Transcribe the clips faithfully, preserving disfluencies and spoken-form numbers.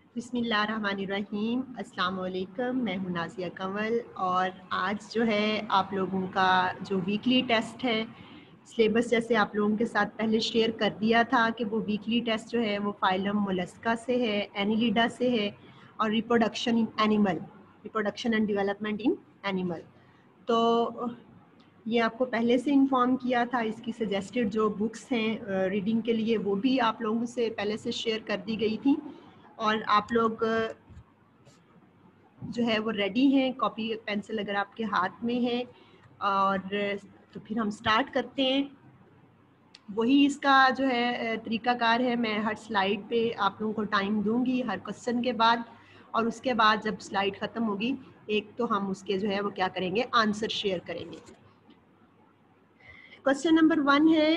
बिस्मिल्लाहिर्रहमानिर्रहीम। अस्सलाम वालेकुम। मैं हूं नाज़िया कंवल और आज जो है आप लोगों का जो वीकली टेस्ट है, सिलेबस जैसे आप लोगों के साथ पहले शेयर कर दिया था कि वो वीकली टेस्ट जो है वो फाइलम मोलस्का से है, एनिलिडा से है और reproduction in animal, reproduction and development in animal. तो ये आपको पहले से इन्फॉर्म किया था। इसकी सजेस्टेड जो बुक्स हैं रीडिंग के लिए वो भी आप लोगों से पहले से शेयर कर दी गई थी और आप लोग जो है वो रेडी हैं, कॉपी पेंसिल अगर आपके हाथ में है। और तो फिर हम स्टार्ट करते हैं। वही इसका जो है तरीकाकार है, मैं हर स्लाइड पे आप लोगों को टाइम दूंगी हर क्वेश्चन के बाद, और उसके बाद जब स्लाइड ख़त्म होगी एक तो हम उसके जो है वो क्या करेंगे, आंसर शेयर करेंगे। क्वेश्चन नंबर वन है,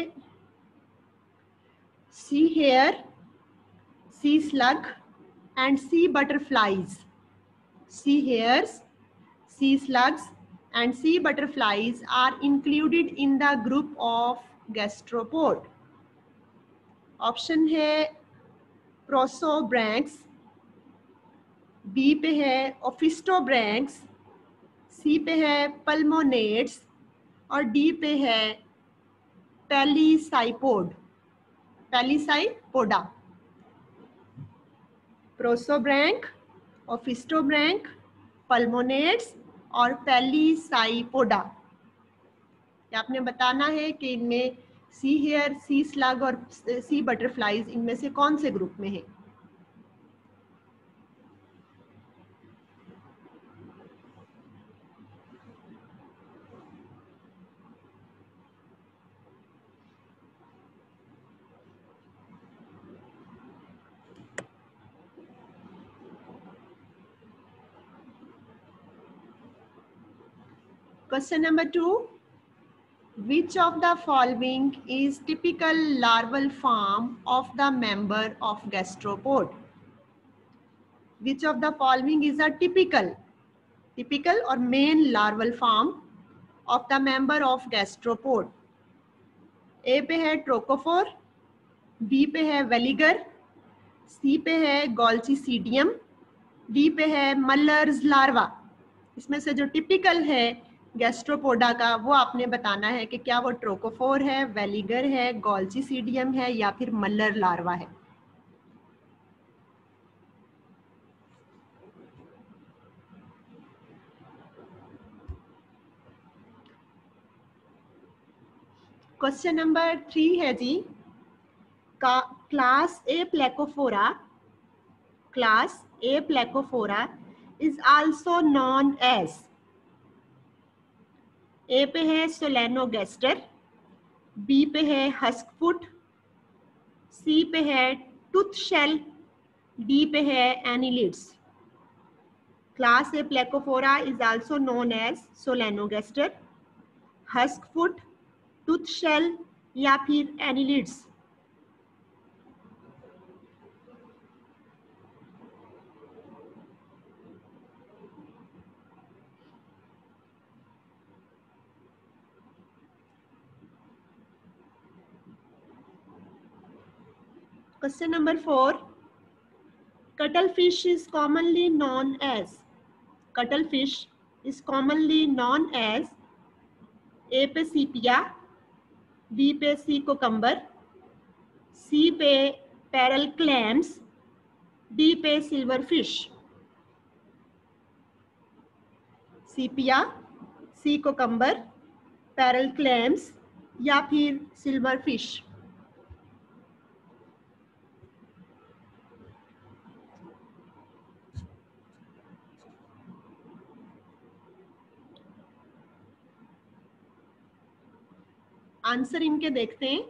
sea hare, sea slug and sea butterflies. Sea hares, sea slugs and sea butterflies are included in the group of gastropod. Option है प्रोसोब्रैंक्स, बी पे है ओफिस्टोब्रैंक्स, सी पे है पल्मोनेट्स और डी पे है पैलीसाइपोड, पैलीसाइपोडा। प्रोसोब्रैंक, ओफिस्टोब्रैंक, पल्मोनेट्स और पैलीसाइपोडा। आपने बताना है कि इनमें सी हेयर, सी स्लग और सी बटरफ्लाइज इनमें से कौन से ग्रुप में है। Question number two, which of the following is typical larval form of the member of gastropod? Which of the following is a typical, typical or main larval form of the member of gastropod? A पे है trochophore, B पे है veliger, सी पे है गोल्चिसीडियम, D पे है मलर्स larva. इसमें से जो टिपिकल है गैस्ट्रोपोडा का वो आपने बताना है कि क्या वो ट्रोकोफोर है, वेलिगर है, गोल्चिसीडियम है या फिर मलर लार्वा है। क्वेश्चन नंबर थ्री है जी, का class A placophora, class A placophora is also known as. A पे है सोलेनोगेस्टर, बी पे है हस्कफुट, सी पे है टूथ शेल, डी पे है annelids. Class A placophora is also known as solenogaster, huskfoot, tooth shell या फिर annelids. Question number four, cuttlefish is commonly known as, cuttlefish is commonly known as A पे sepia, B पे sea cucumber, C पे pearl clams, D पे silver fish. Sepia, sea cucumber, pearl clams या फिर silver fish. Answer इनके देखते हैं।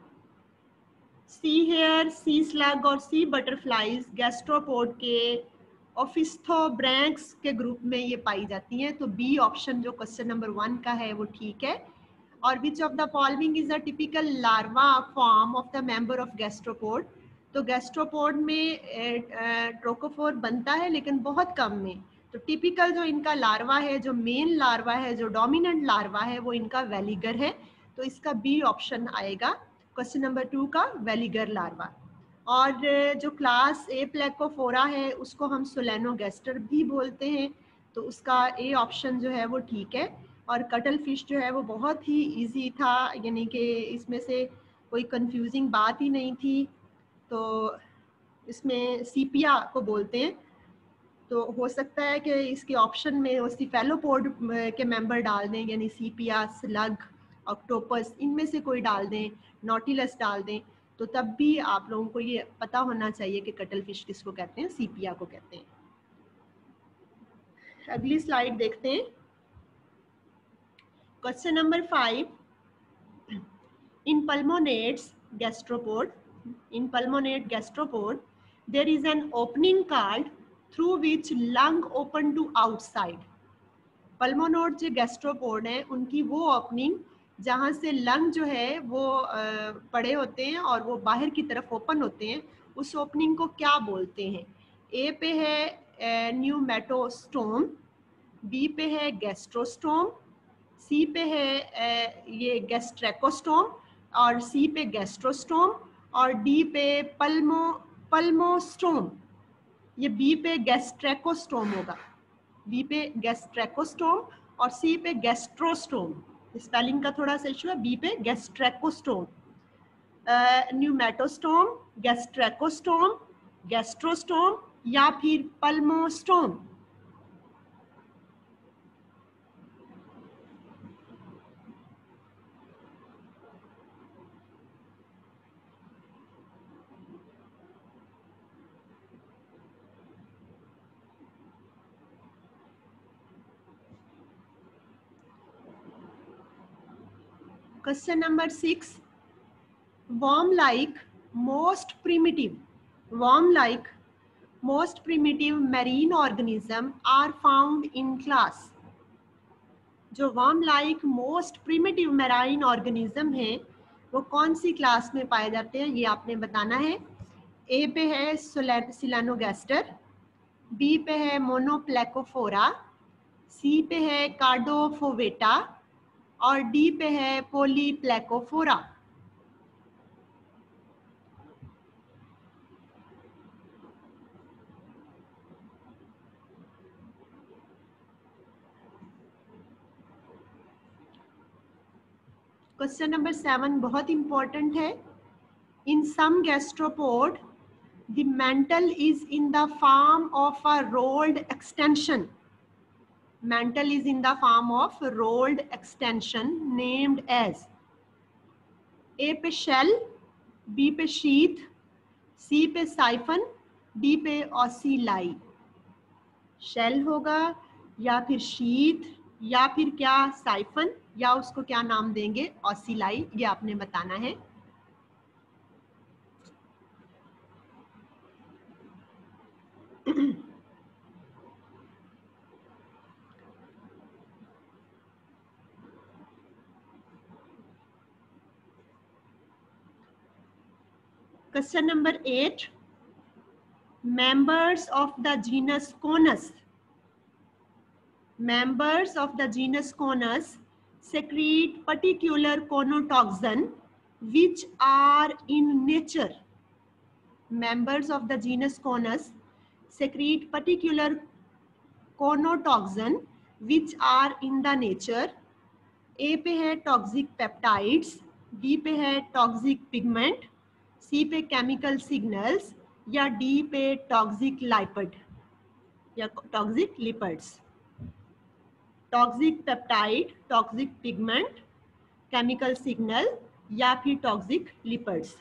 सी hare, sea slug और सी बटरफ्लाइज गैस्ट्रोपोड के ओफिस्थोब्रैंक्स के ग्रुप में ये पाई जाती हैं। तो बी ऑप्शन जो क्वेश्चन नंबर वन का है वो ठीक है। और which of the following is a typical larva form of the member of gastropod. तो गैस्ट्रोपोड में ट्रोकोफोर बनता है लेकिन बहुत कम में। तो टिपिकल जो इनका लार्वा है, जो मेन लार्वा है, जो डोमिनेंट लार्वा है वो इनका वेलिगर है। तो इसका बी ऑप्शन आएगा क्वेश्चन नंबर टू का, वेलिगर लार्वा। और जो क्लास ए प्लेकोफोरा है उसको हम सोलेनोगैस्टर भी बोलते हैं, तो उसका ए ऑप्शन जो है वो ठीक है। और कटल फिश जो है वो बहुत ही इजी था, यानी कि इसमें से कोई कंफ्यूजिंग बात ही नहीं थी। तो इसमें सीपिया को बोलते हैं, तो हो सकता है कि इसके ऑप्शन में वो सिफेलोपोड के मेंबर डाल दें, यानी सीपिया, स्लग, ऑक्टोपस, इनमें से कोई डाल दें, नॉटिलस डाल दें, तो तब भी आप लोगों को ये पता होना चाहिए कि कटल फिश किसको कहते हैं, सीपिया को कहते हैं। अगली स्लाइड देखते हैं। Question number five, in pulmonates gastropod, in pulmonate gastropod there is an opening called through which lung open to outside. Pulmonate जो गैस्ट्रोपोड है उनकी वो ओपनिंग जहाँ से लंग जो है वो पड़े होते हैं और वो बाहर की तरफ ओपन होते हैं, उस ओपनिंग को क्या बोलते हैं? ए पे है न्यूमेटोस्टोम, बी पे है गैस्ट्रोस्टोम, सी पे है ये गैस्ट्रेकोस्टोम और सी पे गैस्ट्रोस्टोम और डी पे पल्मो पल्मोस्टोम। ये बी पे गैस्ट्रेकोस्टोम होगा, बी पे गैस्ट्रेकोस्टोम और सी पे गैस्ट्रोस्टोम। स्पेलिंग का थोड़ा सा इशू है, बी पे गैस्ट्रेकोस्टोम, न्यूमेटोस्टोम, गैस्ट्रेकोस्टोम, गैस्ट्रोस्टोम या फिर पल्मोस्टोम। Question number six, worm-like most primitive, worm-like most primitive marine organism are found in class. जो worm-like most primitive marine organism है वो कौन सी क्लास में पाए जाते हैं, ये आपने बताना है। ए पे है सिलानोगैस्टर, बी पे है मोनोप्लेकोफोरा, सी पे है कार्डोफोवेटा और डी पे है पोलीप्लेकोफोरा। क्वेश्चन नंबर सेवन बहुत इंपॉर्टेंट है। In some gastropod the mantle is in the form of a rolled extension, mantle is in the form of rolled extension named as. A पे शेल, बी पे sheath, C पे siphon, D पे ऑसिलाई। Shell होगा या फिर sheath या फिर क्या साइफन, या उसको क्या नाम देंगे, ऑसिलाई, ये आपने बताना है। Question number eight, members of the genus Conus, members of the genus Conus secrete particular conotoxin which are in nature. Members of the genus Conus secrete particular conotoxin which are in the nature. ए पे है toxic peptides, B पे है toxic pigment, C पे chemical signals या D पे toxic lipid या toxic lipids. Toxic peptide, toxic pigment, chemical signal या फिर टॉक्सिक लिपिड्स।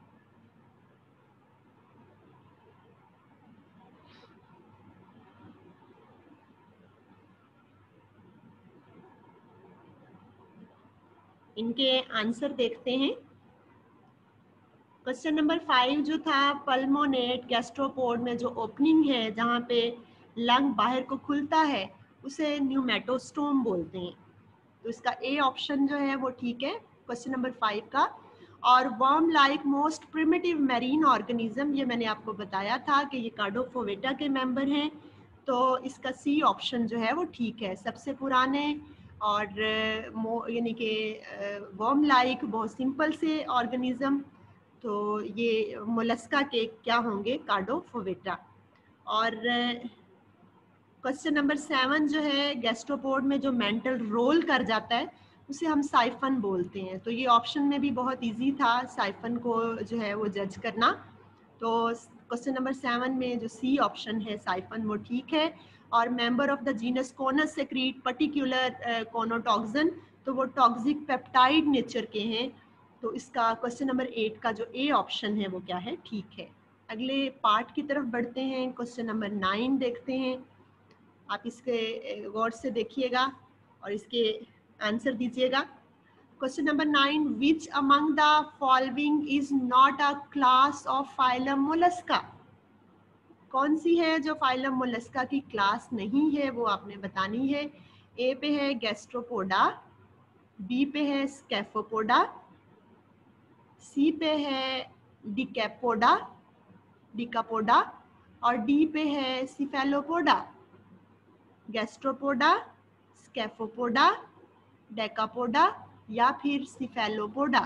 इनके आंसर देखते हैं। क्वेश्चन नंबर फाइव जो था, पल्मोनेट गैस्ट्रोपोड में जो ओपनिंग है जहाँ पे लंग बाहर को खुलता है उसे न्यूमेटोस्टोम बोलते हैं, तो इसका ए ऑप्शन जो है वो ठीक है क्वेश्चन नंबर फाइव का। और worm like most primitive marine organism, ये मैंने आपको बताया था कि ये कार्डोफोवेटा के मेंबर हैं, तो इसका सी ऑप्शन जो है वो ठीक है। सबसे पुराने और यानी कि वर्म लाइक बहुत सिंपल से ऑर्गेनिज्म तो ये मोलस्का के क्या होंगे, कार्डोफोवेटा। और क्वेश्चन नंबर सेवन जो है, गैस्ट्रोपोड में जो मेंटल रोल कर जाता है उसे हम साइफन बोलते हैं। तो ये ऑप्शन में भी बहुत इजी था साइफन को जो है वो जज करना। तो क्वेश्चन नंबर सेवन में जो सी ऑप्शन है साइफन वो ठीक है। और member of the genus conus secrete particular conotoxin, तो वो टॉक्सिक पेप्टाइड नेचर के हैं। तो इसका क्वेश्चन नंबर एट का जो ए ऑप्शन है वो क्या है, ठीक है। अगले पार्ट की तरफ बढ़ते हैं, क्वेश्चन नंबर नाइन देखते हैं। आप इसके गौर से देखिएगा और इसके आंसर दीजिएगा। Question number nine, which among the following is not a class of phylum mollusca. कौन सी है जो फाइलम मोलस्का की क्लास नहीं है, वो आपने बतानी है। ए पे है गैस्ट्रोपोडा, बी पे है स्कैफोपोडा, सी पे है डिकैपोडा डिकापोडा और डी पे है सिफेलोपोडा। गैस्ट्रोपोडा, स्कैफोपोडा, डेकापोडा या फिर cephalopoda.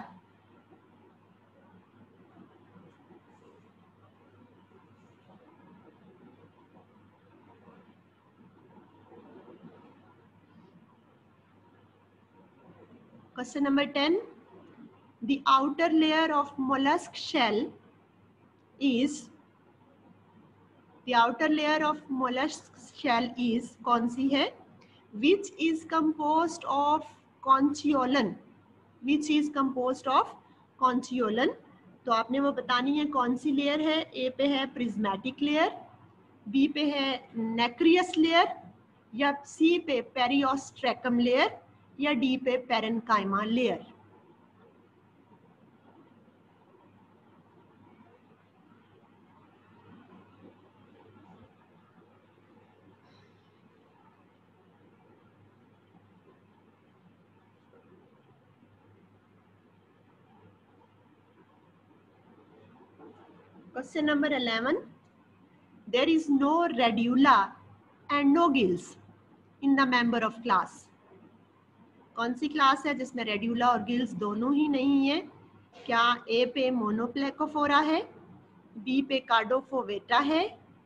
Question number ten, the outer layer of mollusc shell is the outer layer of mollusc shell is कौन सी है, which is composed of conchiolin, which is composed of conchiolin. तो आपने वो बतानी है कौन सी लेयर है। ए पे है प्रिज्मेटिक लेयर, बी पे है नेक्रियस लेयर या सी पे पेरियोस्ट्रेकम लेयर या डी पे parenchyma layer. Question number eleven, there is no radula and no gills in the member of class. कौन सी क्लास है जिसमें रेड्यूला और गिल्स दोनों ही नहीं है। क्या ए पे मोनोप्लेकोफोरा है, बी पे कार्डोफोवेटा है,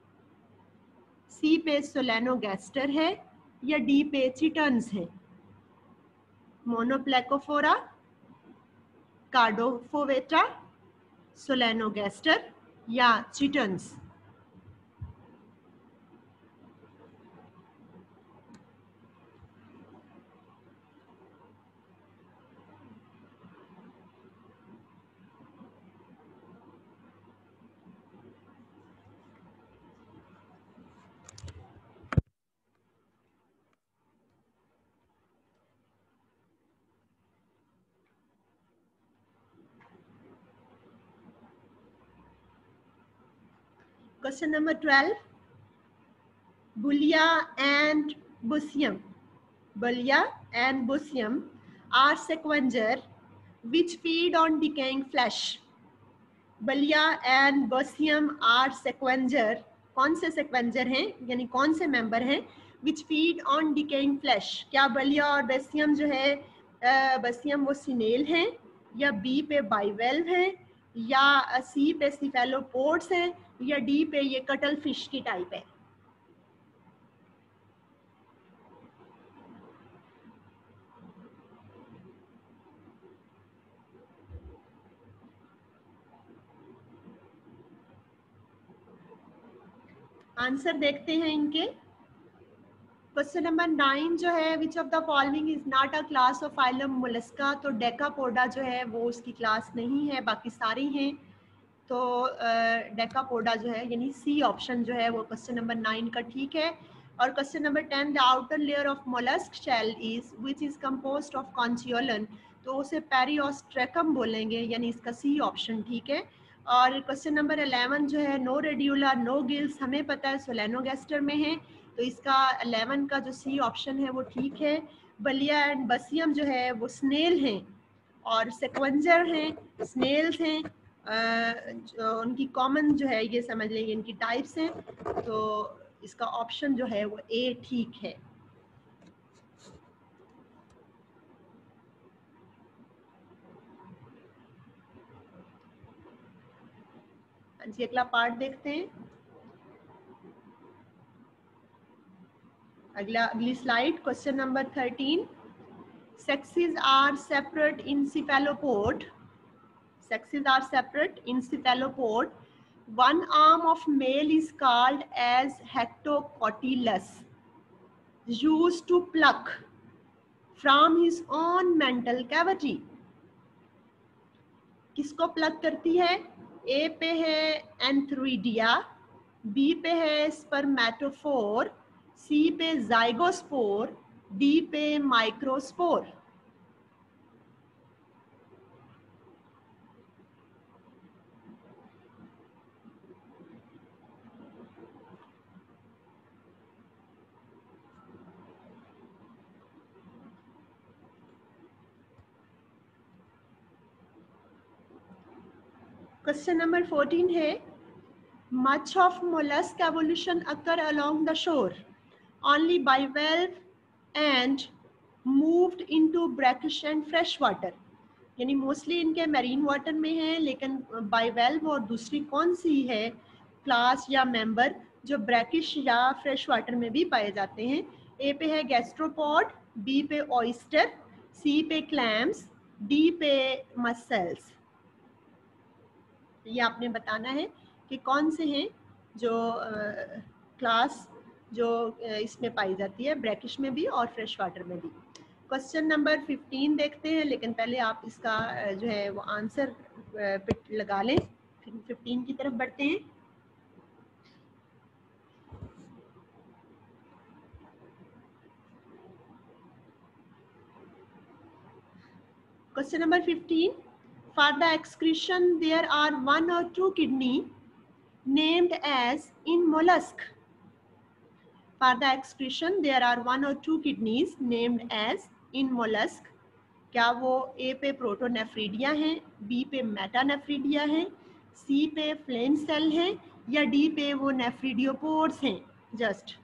सी पे सोलेनोगैस्टर है या डी पे चिटन्स है। मोनोप्लेकोफोरा, कार्डोफोवेटा, सोलेनोगैस्टर या चिटन्स। Question number twelve, Bulia and Busium. Bulia and Busium are sequencers which feed on decaying flesh. Bulia and Busium are sequencers. कौन से sequencer हैं, यानी कौन से member हैं which feed on decaying flesh? क्या बलिया और बेसियम जो है, बेसियम वो सिनेल हैं या बी पे बाइवेल्व हैं या सी पे सिफेलोपोड्स हैं या डी पे ये कटल फिश की टाइप है। आंसर देखते हैं इनके। क्वेश्चन नंबर नाइन जो है, which of the following is not a class of phylum mollusca. तो डेकापोडा जो है वो उसकी क्लास नहीं है, बाकी सारी हैं। तो डेकापोडा जो है यानी सी ऑप्शन जो है वो क्वेश्चन नंबर नाइन का ठीक है। और question number ten, the outer layer of mollusc shell is which is composed of conchiolin. तो उसे पेरियोस्ट्रेकम बोलेंगे, यानी इसका सी ऑप्शन ठीक है। और क्वेश्चन नंबर इलेवन जो है, नो रेड्यूला नो गिल्स, हमें पता है सोलेनोगैस्टर में है, तो इसका इलेवन का जो सी ऑप्शन है वो ठीक है। बलिया एंड बसियम जो है वो स्नेल हैं और सेक्वेंजर हैं, स्नेल्स हैं। जो उनकी कॉमन जो है ये समझ लेंगे इनकी टाइप्स हैं। तो इसका ऑप्शन जो है वो ए ठीक है। जी अगला पार्ट देखते हैं। अगला अगली slide, question number thirteen. Sexes are separate in cephalopod. Sexes are separate in cephalopod. One arm of male is called as hectocotylus, used to pluck from his own mental cavity. किसको plug करती है? A पे है antheridia, B पे है spermatophore, C पे zygospore, D पे microspore. Question number fourteen है, much of mollusk evolution occur along the shore. Only bivalve and moved into brackish and fresh water. यानी मोस्टली इनके मैरीन वाटर में है, लेकिन बाइवेल्व और दूसरी कौन सी है क्लास या मेंबर जो ब्रैकिश या फ्रेश वाटर में भी पाए जाते हैं? ए पे है गैस्ट्रोपॉड, बी पे ऑयस्टर, सी पे क्लैम्स, डी पे मसल्स। ये आपने बताना है कि कौन से हैं जो क्लास जो इसमें पाई जाती है, ब्रैकिश में भी और फ्रेश वाटर में भी। क्वेश्चन नंबर फिफ्टीन देखते हैं, लेकिन पहले आप इसका जो है वो आंसर पे लगा लें, फिर फिफ्टीन की तरफ बढ़ते हैं। Question number fifteen, for the excretion there are one और two kidney named as in mollusk. For the excretion there are one or two kidneys named as in mollusk. क्या वो ए पे प्रोटोनेफ्रीडिया हैं, बी पे मेटानेफ्रीडिया हैं, सी पे flame cell हैं, या डी पे वो नेफ्रीडियोपोड्स हैं? जस्ट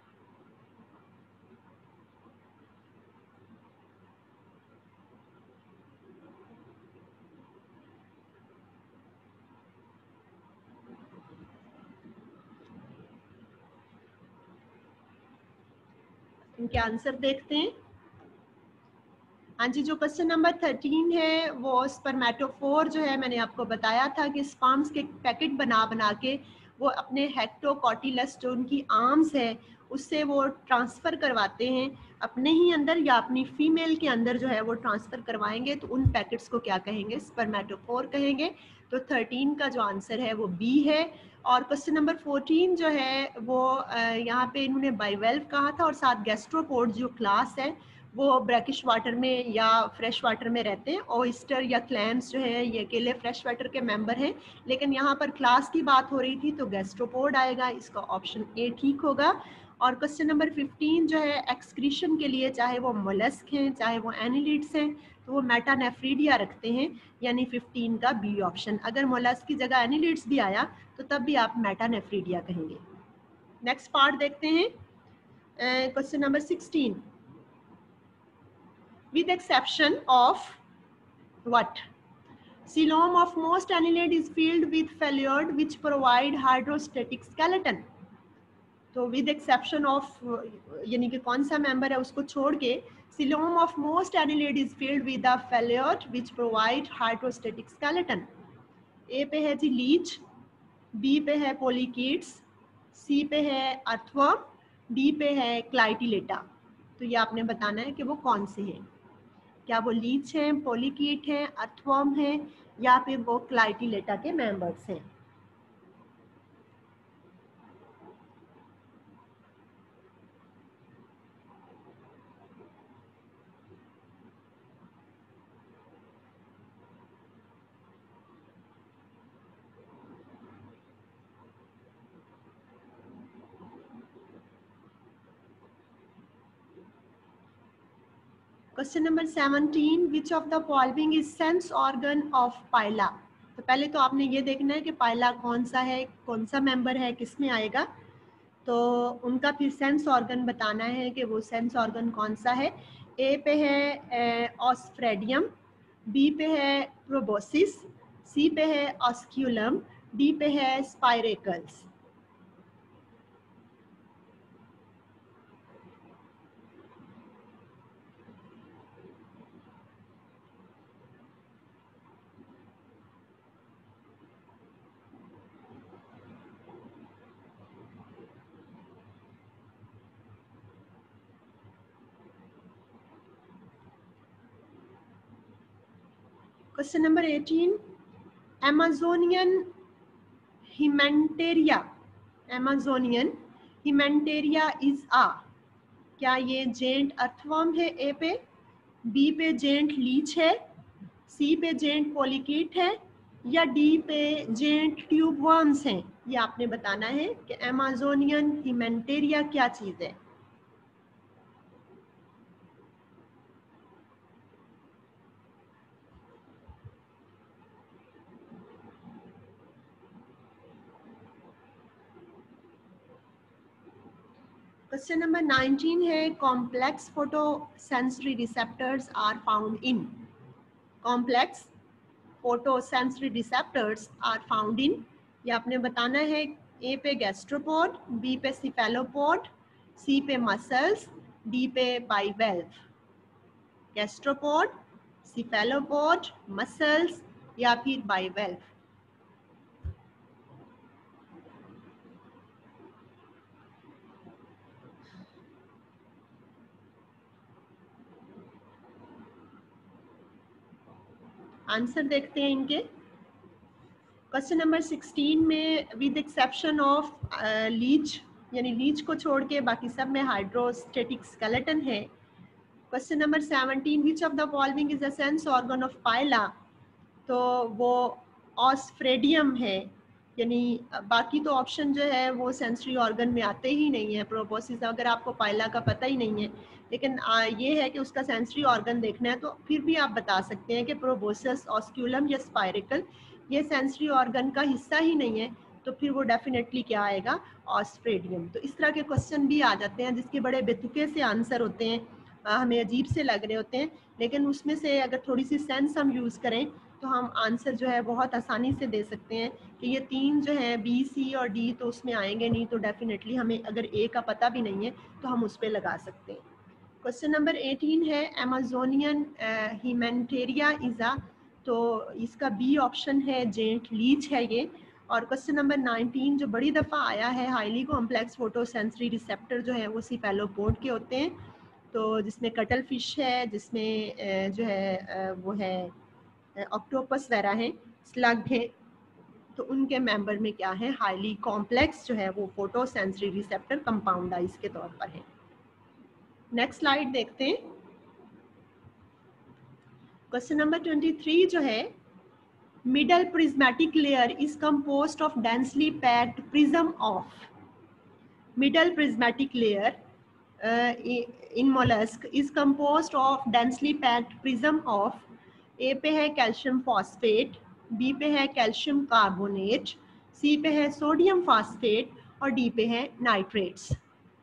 इनके आंसर देखते हैं। हाँ जी, जो क्वेश्चन नंबर थर्टीन है वो स्पर्मेटोफोर जो है, मैंने आपको बताया था कि स्पर्म्स के पैकेट बना बना के वो अपने हेक्टोकॉटिलस जो उनकी आर्म्स है उससे वो ट्रांसफ़र करवाते हैं अपने ही अंदर या अपनी फीमेल के अंदर जो है वो ट्रांसफ़र करवाएंगे, तो उन पैकेट्स को क्या कहेंगे? स्पर्मेटोफोर कहेंगे। तो थर्टीन का जो आंसर है वो बी है। और क्वेश्चन नंबर फोर्टीन जो है वो यहाँ पे इन्होंने बाइवेल्व कहा था और साथ गैस्ट्रोपोड जो क्लास है वो ब्रैकिश वाटर में या फ्रेश वाटर में रहते हैं। ऑयस्टर या क्लैम्स जो है ये अकेले फ्रेश वाटर के मेंबर हैं, लेकिन यहाँ पर क्लास की बात हो रही थी तो गैस्ट्रोपोड आएगा, इसका ऑप्शन ए ठीक होगा। और क्वेश्चन नंबर फिफ्टीन जो है एक्सक्रीशन के लिए, चाहे वो मोलस्क हैं चाहे वो एनिलिड्स हैं, तो वो मेटानेफ्रीडिया रखते हैं, यानी फिफ्टीन का बी ऑप्शन। अगर मोलस्क की जगह एनिलिड्स भी आया तो तब भी आप मेटानेफ्रीडिया कहेंगे। नेक्स्ट पार्ट देखते हैं, question number sixteen. With exception of what? Coelom of most annelid is filled with phalloid which provide hydrostatic skeleton. तो with exception of यानी कि कौन सा मेंबर है उसको छोड़ के coelom of most annelid is filled with the phalloid which provide hydrostatic skeleton. ए पे है जी लीच, बी पे है पोलिकीट्स, सी पे है अर्थवर्म, डी पे है क्लाइटिलेटा। तो ये आपने बताना है कि वो कौन से हैं। क्या वो लीच हैं, पोलिकीट हैं, अर्थवर्म हैं, या फिर वो क्लाइटिलेटा के मेंबर्स हैं? Question number seventeen, which of the following is sense organ of Pila? तो पहले तो आपने ये देखना है कि पाइला कौन सा है, कौन सा मेंबर है, किस में आएगा, तो उनका फिर सेंस ऑर्गन बताना है कि वो सेंस ऑर्गन कौन सा है। ए पे है ऑस्फ्रेडियम, बी पे है प्रोबोसिस, सी पे है ऑस्क्यूलम, डी पे है spiracles. Question number eighteen, Amazonian Haementeria, Amazonian Haementeria is a, क्या ये जेंट अर्थवर्म है ए पे, बी पे जेंट लीच है, सी पे जेंट पोलिकेट है, या डी पे जेंट ट्यूब वर्म्स हैं? ये आपने बताना है कि Amazonian हिमेंटेरिया क्या चीज है। क्वेश्चन नंबर नाइनटीन है, complex photo sensory receptors are found in, complex photo sensory receptors are found in, ये आपने बताना है ए पे गैस्ट्रोपोड, बी पे सिफेलोपोड, सी पे मसल्स, डी पे बाइवेल्व। गैस्ट्रोपोड, सिफेलोपोड, मसल्स या फिर बाइवेल्व। आंसर देखते हैं इनके। क्वेश्चन नंबर सिक्सटीन में विद एक्सेप्शन ऑफ लीच, यानी लीच को छोड़ के बाकी सब में हाइड्रोस्टेटिक स्केलेटन है। Question number seventeen, which of the following is a sense organ of Pila, तो वो ऑस्फ्रेडियम है, यानी बाकी तो ऑप्शन जो है वो सेंसरी ऑर्गन में आते ही नहीं है। प्रोबोसिस अगर आपको पाइला का पता ही नहीं है, लेकिन आ, ये है कि उसका सेंसरी ऑर्गन देखना है, तो फिर भी आप बता सकते हैं कि प्रोबोसिस, ऑस्क्यूलम या स्पाइरिकल ये सेंसरी ऑर्गन का हिस्सा ही नहीं है, तो फिर वो डेफिनेटली क्या आएगा, ऑस्ट्रेडियम। तो इस तरह के क्वेश्चन भी आ जाते हैं जिसके बड़े बेतुके से आंसर होते हैं, आ, हमें अजीब से लग रहे होते हैं, लेकिन उसमें से अगर थोड़ी सी सेंस हम यूज़ करें तो हम आंसर जो है बहुत आसानी से दे सकते हैं कि ये तीन जो है बी, सी और डी तो उसमें आएंगे नहीं, तो डेफिनेटली हमें अगर ए का पता भी नहीं है तो हम उस पर लगा सकते हैं। क्वेश्चन नंबर एटीन है, अमेजोनियन हिमेंटेरिया इज़ा, तो इसका बी ऑप्शन है, जेंट लीच है ये। और क्वेश्चन नंबर नाइनटीन जो बड़ी दफ़ा आया है, highly complex photo sensory receptor जो है वो सिफेलोपोड के होते हैं, तो जिसमें कटल फिश है, जिसमें जो है वो है ऑक्टोपस वगैरह हैं, स्लग हैं, तो उनके मेंबर में क्या है, हाईली कॉम्प्लेक्स जो है वो फोटो सेंसरी रिसेप्टर कंपाउंडाइज के तौर पर है। नेक्स्ट स्लाइड देखते हैं। क्वेश्चन नंबर ट्वेंटी थ्री जो है, middle prismatic layer is composed of densely packed prism of, middle prismatic layer in mollusc is composed of densely packed prism of, A पे है कैल्शियम फॉस्फेट, बी पे है calcium carbonate, सी पे है sodium phosphate और D पे है nitrates.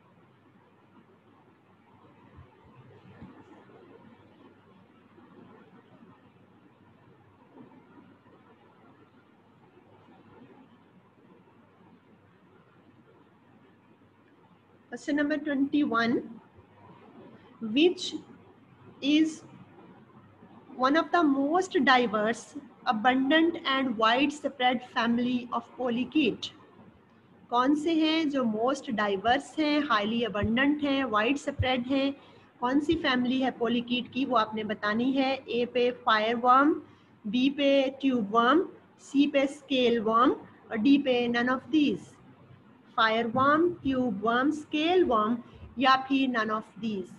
Question number twenty one, which is one of the most diverse, abundant and widespread family of polychaete, कौन से हैं जो मोस्ट डाइवर्स हैं, हाईली अबंडेंट हैं, वाइड स्प्रेड हैं, कौन सी फैमिली है पोलिकीट की, वो आपने बतानी है। ए पे फायर वर्म, बी पे ट्यूब वर्म, सी पे स्केल वर्म और डी पे none of these. Fire worm, tube worm, scale worm या फिर none of these.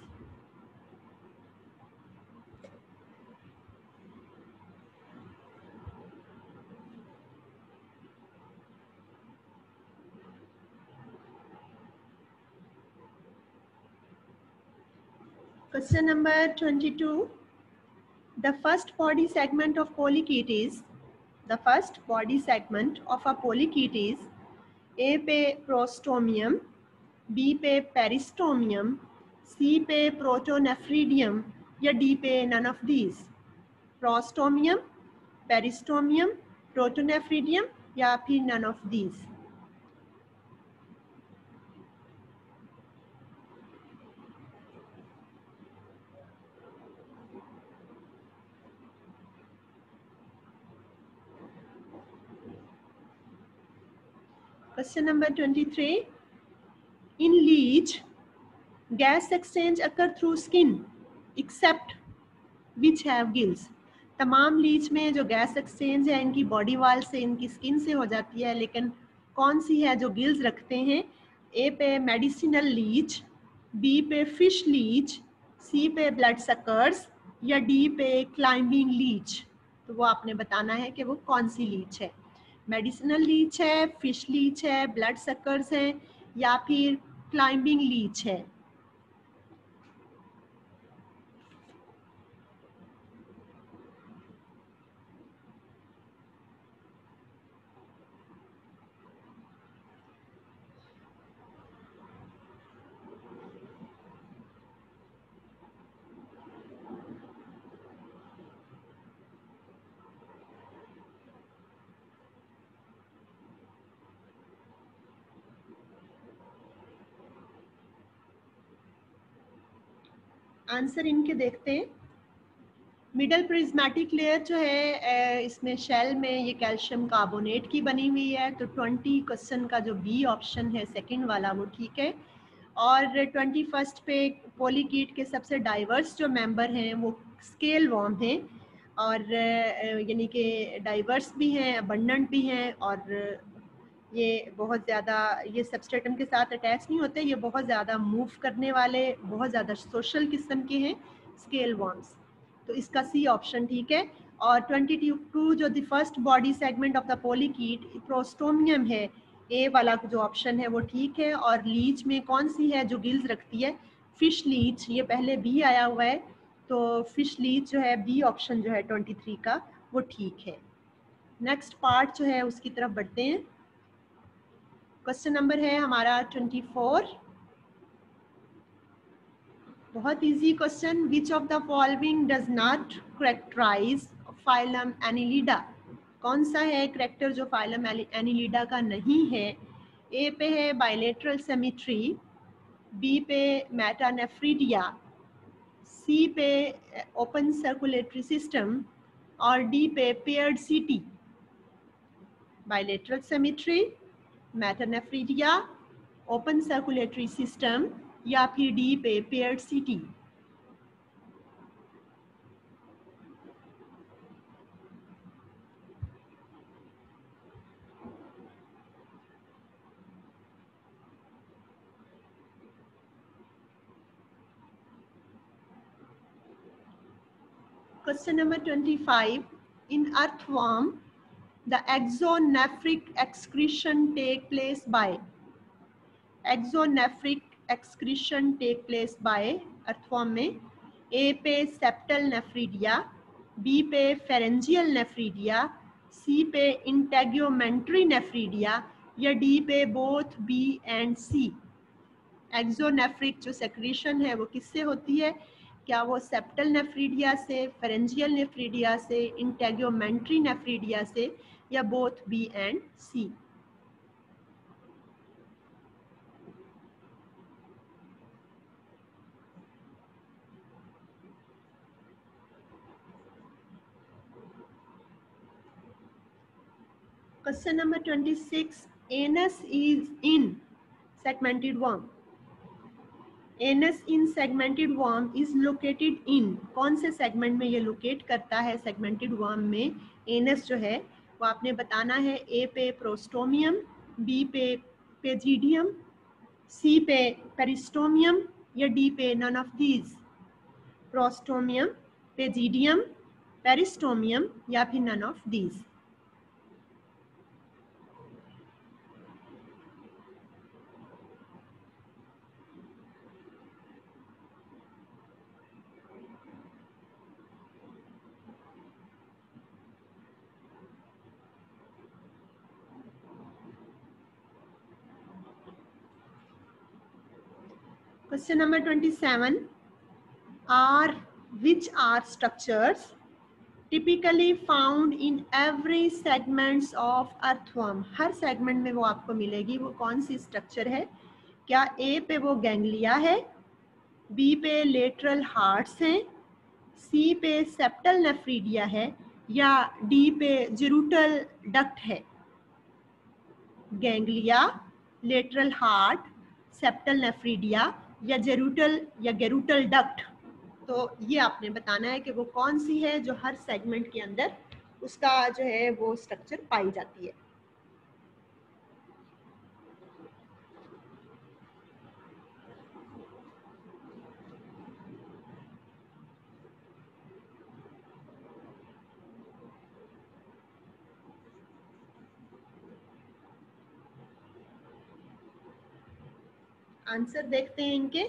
Question number twenty-two. The first body segment of polychaete is, the first body segment of a polychaete is A पे prostomium, B पे peristomium, C पे protonephridium या D पे none of these. Prostomium, peristomium, protonephridium या फिर none of these. Question number twenty-three. In leech, gas exchange occur through skin except which have gills. तमाम leech में जो गैस एक्सचेंज है इनकी बॉडी वाल से, इनकी स्किन से हो जाती है, लेकिन कौन सी है जो गिल्स रखते हैं? ए पे मेडिसिनल लीच, बी पे फिश लीच, सी पे ब्लड सकर्स या डी पे क्लाइंबिंग लीच। तो वो आपने बताना है कि वो कौन सी लीच है। मेडिसिनल लीच है, फिश लीच है, ब्लड सकर्स है या फिर क्लाइंबिंग लीच है। आंसर इनके देखते हैं। मिडल प्रिज्मेटिक लेयर जो है इसमें शेल में ये कैल्शियम कार्बोनेट की बनी हुई है, तो ट्वेंटी क्वेश्चन का जो बी ऑप्शन है सेकंड वाला वो ठीक है। और ट्वेंटी फर्स्ट पे पोलीकीट के सबसे डाइवर्स जो मेंबर हैं वो स्केल वॉर्म हैं, और यानी कि डाइवर्स भी हैं, अबंडेंट भी हैं, और ये बहुत ज़्यादा ये सबस्ट्रेटम के साथ अटैच नहीं होते, ये बहुत ज़्यादा मूव करने वाले, बहुत ज़्यादा सोशल किस्म के हैं स्केल वॉर्म्स। तो इसका सी ऑप्शन ठीक है। और ट्वेंटी टू जो the first body segment of the polychaete prostomium है, ए वाला जो ऑप्शन है वो ठीक है। और लीच में कौन सी है जो गिल्स रखती है? फिश लीच, ये पहले बी आया हुआ है, तो फिश लीच जो है बी ऑप्शन जो है ट्वेंटी थ्री का वो ठीक है। नेक्स्ट पार्ट जो है उसकी तरफ बढ़ते हैं। क्वेश्चन नंबर है हमारा ट्वेंटी फोर। बहुत easy question. Which of the following does not characterize phylum Annelida? कौन सा है करेक्टर जो फाइलम एनिलिडा का नहीं है? ए पे है बायलेटरल सिमेट्री, बी पे मेटानेफ्रिडिया, सी पे ओपन सर्कुलेटरी सिस्टम और डी पे paired setae. Bilateral symmetry, metanephridia, open circulatory system या फिर डी पे पेयर्ड सीटी। Question number twenty-five. In earthworm, the exonephric excretion take place by. Exonephric excretion take place by earthworm में A पे septal nephridia, B पे pharyngeal nephridia, C पे integumentary nephridia या D पे both B and C। एक्सोनेफ्रिक जो secretion है वो किससे होती है? क्या वो सेप्टल नेफ्रीडिया से, फेरेंजियल नेफ्रीडिया से, इंटेगोमेंट्री नेफ्रीडिया से या both B and C? Question number twenty six. Anus is in segmented worm. Anus in segmented worm is located in. कौन से सेगमेंट में ये लोकेट करता है? सेगमेंटेड वर्म में एनस जो है वो आपने बताना है। ए पे प्रोस्टोमियम, बी पे पेजिडियम, सी पे पेरिस्टोमियम या डी पे none of these. Prostomium, pygidium, peristomium या फिर none of these. Question number twenty-seven. Are which are structures typically found in every segments of earthworm, हर सेगमेंट में वो आपको मिलेगी। वो कौन सी स्ट्रक्चर है? क्या ए पे वो गैंग्लिया है, बी पे लेटरल हार्ट्स हैं, सी पे सेप्टल नेफ्रीडिया है, या डी पे जेरूटल डक्ट है? Ganglia, lateral heart, septal nephridia या जेरूटल या गेरूटल डक्ट। तो ये आपने बताना है कि वो कौन सी है जो हर सेगमेंट के अंदर उसका जो है वो स्ट्रक्चर पाई जाती है। आंसर देखते हैं इनके।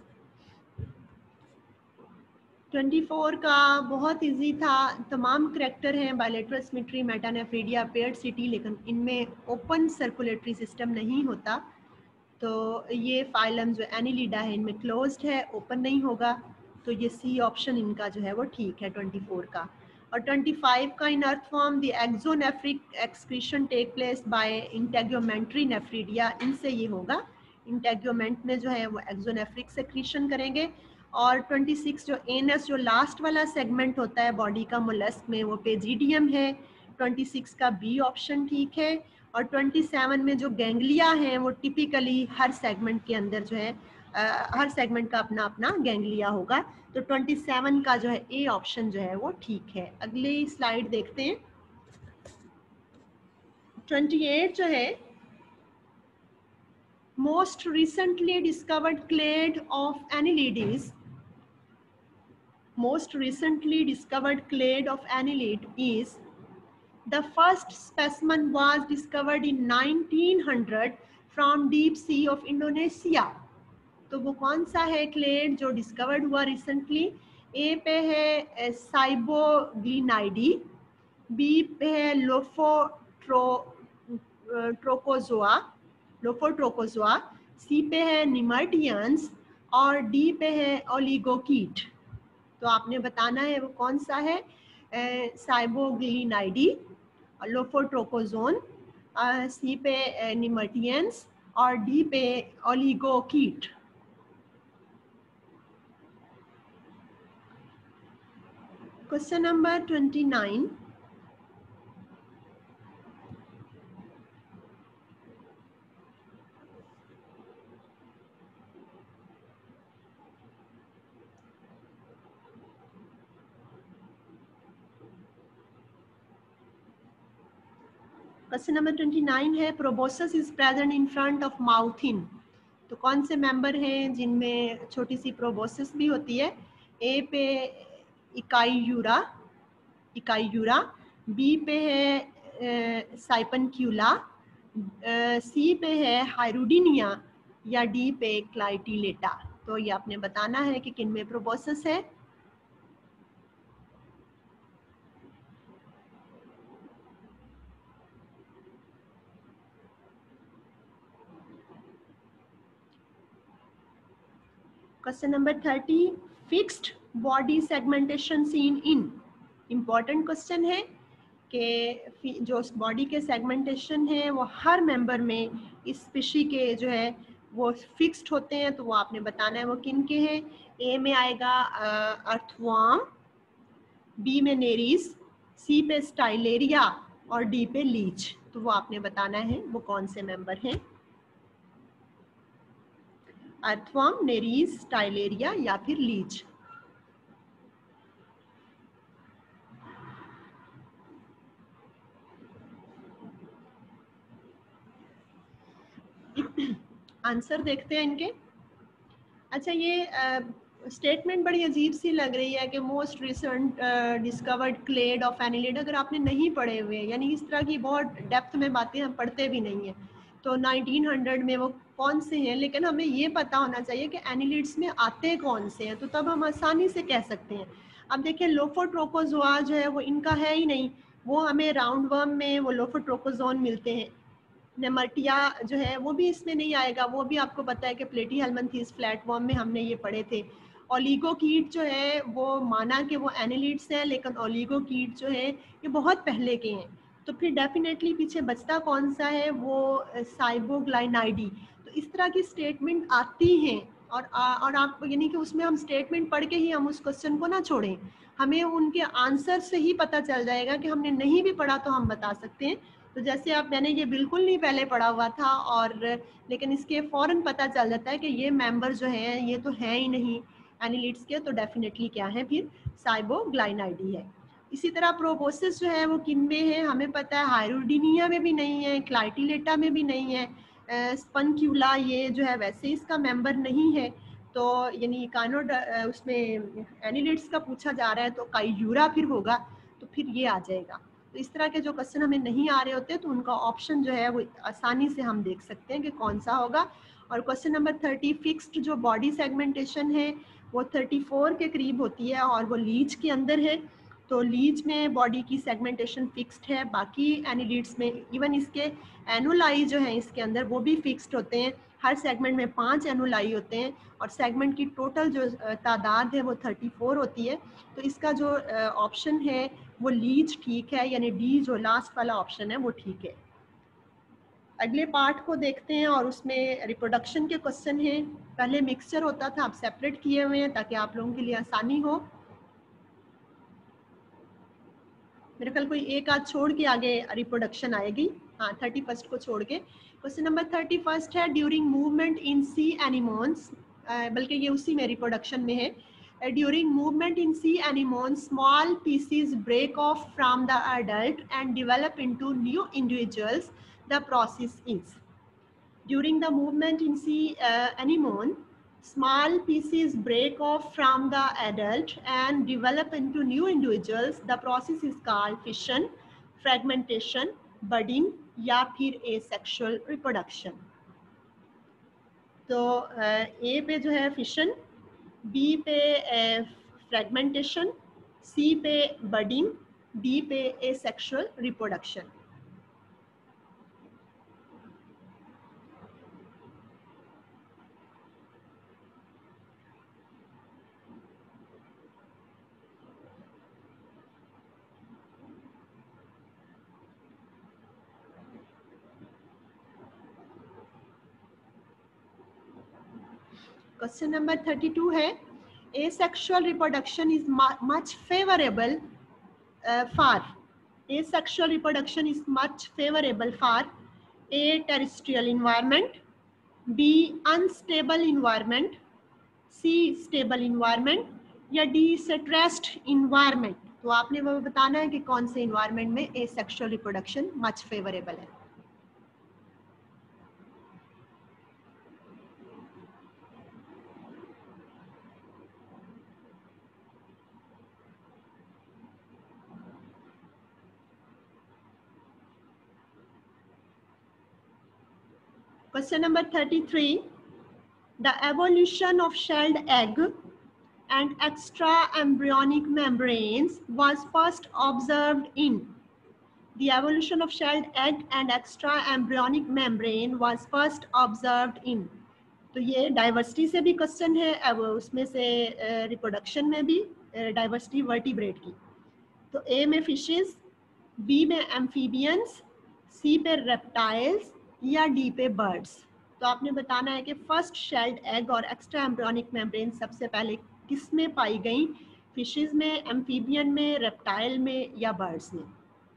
चौबीस का बहुत इजी था, तमाम करेक्टर हैं bilateral symmetry, metanephridia, paired setae, लेकिन इनमें ओपन सर्कुलेटरी सिस्टम नहीं होता। तो ये फाइलम जो एनिलिडा है इनमें क्लोज्ड है, ओपन नहीं होगा। तो ये सी ऑप्शन इनका जो है वो ठीक है चौबीस का। और पच्चीस का in earthworm the exonephric excretion take place by integumentary nephridia, इनसे ये होगा। इंटेगुमेंट में जो है वो एक्सोनेफ्रिक सेक्रीशन करेंगे। और छब्बीस जो एनस जो लास्ट वाला सेगमेंट होता है बॉडी का मोलस्क में, वो पेजिडियम है। छब्बीस का बी ऑप्शन ठीक है। और सत्ताईस में जो गैंग्लिया हैं वो टिपिकली हर सेगमेंट के अंदर जो है आ, हर सेगमेंट का अपना अपना गैंग्लिया होगा। तो सत्ताईस का जो है ए ऑप्शन जो है वो ठीक है। अगली स्लाइड देखते हैं। अट्ठाईस जो है most recently discovered clade of annelids, most recently discovered clade of annelid is the first specimen was discovered in nineteen hundred from deep sea of Indonesia। तो वो कौन सा है क्लेड जो डिस्कवर्ड हुआ रिसेंटली? ए पे है साइबोग्लिनाइडी, बी पे है लोफोट्रो ट्रोकोजोआ लोफोट्रोकोजोआ, सी पे है निमर्टियंस और डी पे है ओलिगोकीट। तो आपने बताना है वो कौन सा है? साइबोग्लिनाइडी, लोफोट्रोकोजोन, सी पे निमर्टियंस और डी पे oligochaete. Question number twenty nine. Question number twenty nine है proboscis is present in front of mouth in. तो कौन से मेंबर हैं जिनमें छोटी सी प्रोबोसस भी होती है? ए पे इकाईयूरा इकाईयूरा, बी पे है साइपनक्यूला, सी पे है हाइरुडिनिया या डी पे क्लाइटिलेटा। तो ये आपने बताना है कि किन में प्रोबोसस है। Question number thirty, fixed body segmentation seen in. Important question है कि जो बॉडी के सेगमेंटेशन है वो हर मेंबर में इस स्पीशी के जो है वो फिक्स्ड होते हैं। तो वो आपने बताना है वो किन के हैं। ए में आएगा अर्थवर्म, बी में नेरीज, सी पे स्टाइलेरिया और डी पे लीच। तो वो आपने बताना है वो कौन से मेंबर हैं। अर्थवर्म, नेरीज, स्टाइलेरिया या फिर लीच। आंसर देखते हैं इनके। अच्छा, ये स्टेटमेंट uh, बड़ी अजीब सी लग रही है कि most recent discovered clade of annelid. अगर आपने नहीं पढ़े हुए, यानी इस तरह की बहुत डेप्थ में बातें हम पढ़ते भी नहीं हैं, तो नाइनटीन हंड्रेड में वो कौन से हैं, लेकिन हमें ये पता होना चाहिए कि एनिलिड्स में आते कौन से हैं, तो तब हम आसानी से कह सकते हैं। अब देखिए लोफोट्रोकोजोआ जो है वो इनका है ही नहीं, वो हमें राउंड वर्म में वो लोफोट्रोकोजोन मिलते हैं। नेमर्टिया जो है वो भी इसमें नहीं आएगा, वो भी आपको पता है कि प्लेटी हेलमिन्थेस फ्लैट वर्म में हमने ये पढ़े थे। ओलिगोकीट जो है वो माना कि वो एनालिड्स हैं, लेकिन ओलिगोकीट जो है ये बहुत पहले के हैं, तो फिर डेफिनेटली पीछे बचता कौन सा है, वो साइबोग्लाइनाइडी। तो इस तरह की स्टेटमेंट आती हैं, और आ, और आप यानी कि उसमें हम स्टेटमेंट पढ़ के ही हम उस क्वेश्चन को ना छोड़ें, हमें उनके आंसर से ही पता चल जाएगा कि हमने नहीं भी पढ़ा तो हम बता सकते हैं। तो जैसे आप, मैंने ये बिल्कुल नहीं पहले पढ़ा हुआ था, और लेकिन इसके फौरन पता चल जाता है कि ये मेंबर जो है ये तो है ही नहीं एनिलिड्स के, तो डेफिनेटली क्या है, फिर साइबोग्लाइनाइडी है। इसी तरह प्रोबोसिस जो है वो किन में है, हमें पता है हाइड्रोडिनिया में भी नहीं है, क्लाइटिलेटा में भी नहीं है, स्पनक्यूला ये जो है वैसे इसका मेंबर नहीं है। तो यानी काइनोड उसमें एनिलिड्स का पूछा जा रहा है तो काइयूरा फिर होगा, तो फिर ये आ जाएगा। तो इस तरह के जो क्वेश्चन हमें नहीं आ रहे होते तो उनका ऑप्शन जो है वो आसानी से हम देख सकते हैं कि कौन सा होगा। और क्वेश्चन नंबर थर्टी, फिक्स्ड जो बॉडी सेगमेंटेशन है वो थर्टी फोर के करीब होती है और वो लीच के अंदर है। तो लीच में बॉडी की सेगमेंटेशन फिक्स्ड है, बाकी एनिलिड्स में इवन इसके एनुलाई जो है इसके अंदर वो भी फिक्स्ड होते हैं। हर सेगमेंट में पांच एनुलाई होते हैं और सेगमेंट की टोटल जो तादाद है वो थर्टी फोर होती है। तो इसका जो ऑप्शन है वो लीच ठीक है, यानी डी जो लास्ट वाला ऑप्शन है वो ठीक है। अगले पार्ट को देखते हैं और उसमें रिप्रोडक्शन के क्वेश्चन हैं। पहले मिक्सचर होता था, अब सेपरेट किए हुए हैं ताकि आप लोगों के लिए आसानी हो। मेरे ख्याल कोई एक आध छोड़ के आगे रिप्रोडक्शन आएगी, हाँ थर्टी फर्स्ट को छोड़ के। क्वेश्चन नंबर थर्टी फर्स्ट है, during movement in sea anemones, बल्कि ये उसी में रिप्रोडक्शन में है। During movement in sea anemones small pieces break off from the adult and develop into new individuals, the process is. During the movement in sea uh, anemone, small pieces break off from the adult and develop into new individuals. The process is called fission, fragmentation, budding या फिर asexual reproduction. तो ए पे जो है fission, B पे fragmentation, C पे budding, D पे asexual reproduction. Question number thirty two है, asexual reproduction is much favorable uh, for asexual reproduction is much favorable for A terrestrial environment, B unstable environment, C stable environment या D stressed environment। तो आपने वो बताना है कि कौन से environment में asexual reproduction much favorable है। Question number thirty-three, the evolution of shelled egg and extra embryonic membranes was first observed in, the evolution of shelled egg and extra embryonic membrane was first observed in। तो ये diversity से भी question है, अब उसमें से reproduction में भी डाइवर्सिटी वर्टिब्रेट की। तो ए में फिशेस, बी में एम्फीबियंस, सी पे रेप्टाइल्स या डी पे बर्ड्स। तो आपने बताना है कि फर्स्ट शेल्ड एग और एक्स्ट्रा एम्ब्रियोनिक मेम्ब्रेन सबसे पहले किस में पाई गई, फिशेस में, एम्फीबियन में, रेप्टाइल में या बर्ड्स में।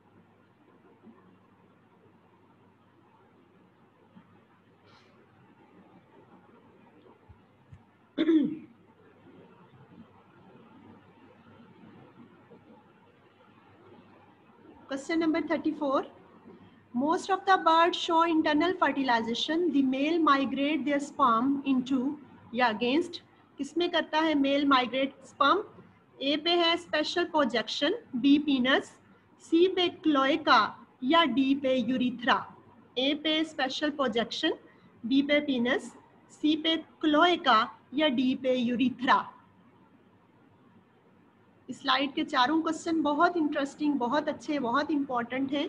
Question number thirty-four. Most of the birds show internal fertilization. The male migrate their sperm into या against, किसमें करता है मेल माइग्रेट स्पर्म? ए पे है special projection, B penis, C पे क्लोएका या डी पे यूरिथ्रा। ए पे स्पेशल प्रोजेक्शन, बी पे पीनस, सी पे क्लोएका या डी पे यूरिथ्रा। स्लाइड के चारों क्वेश्चन बहुत इंटरेस्टिंग, बहुत अच्छे, बहुत इंपॉर्टेंट हैं।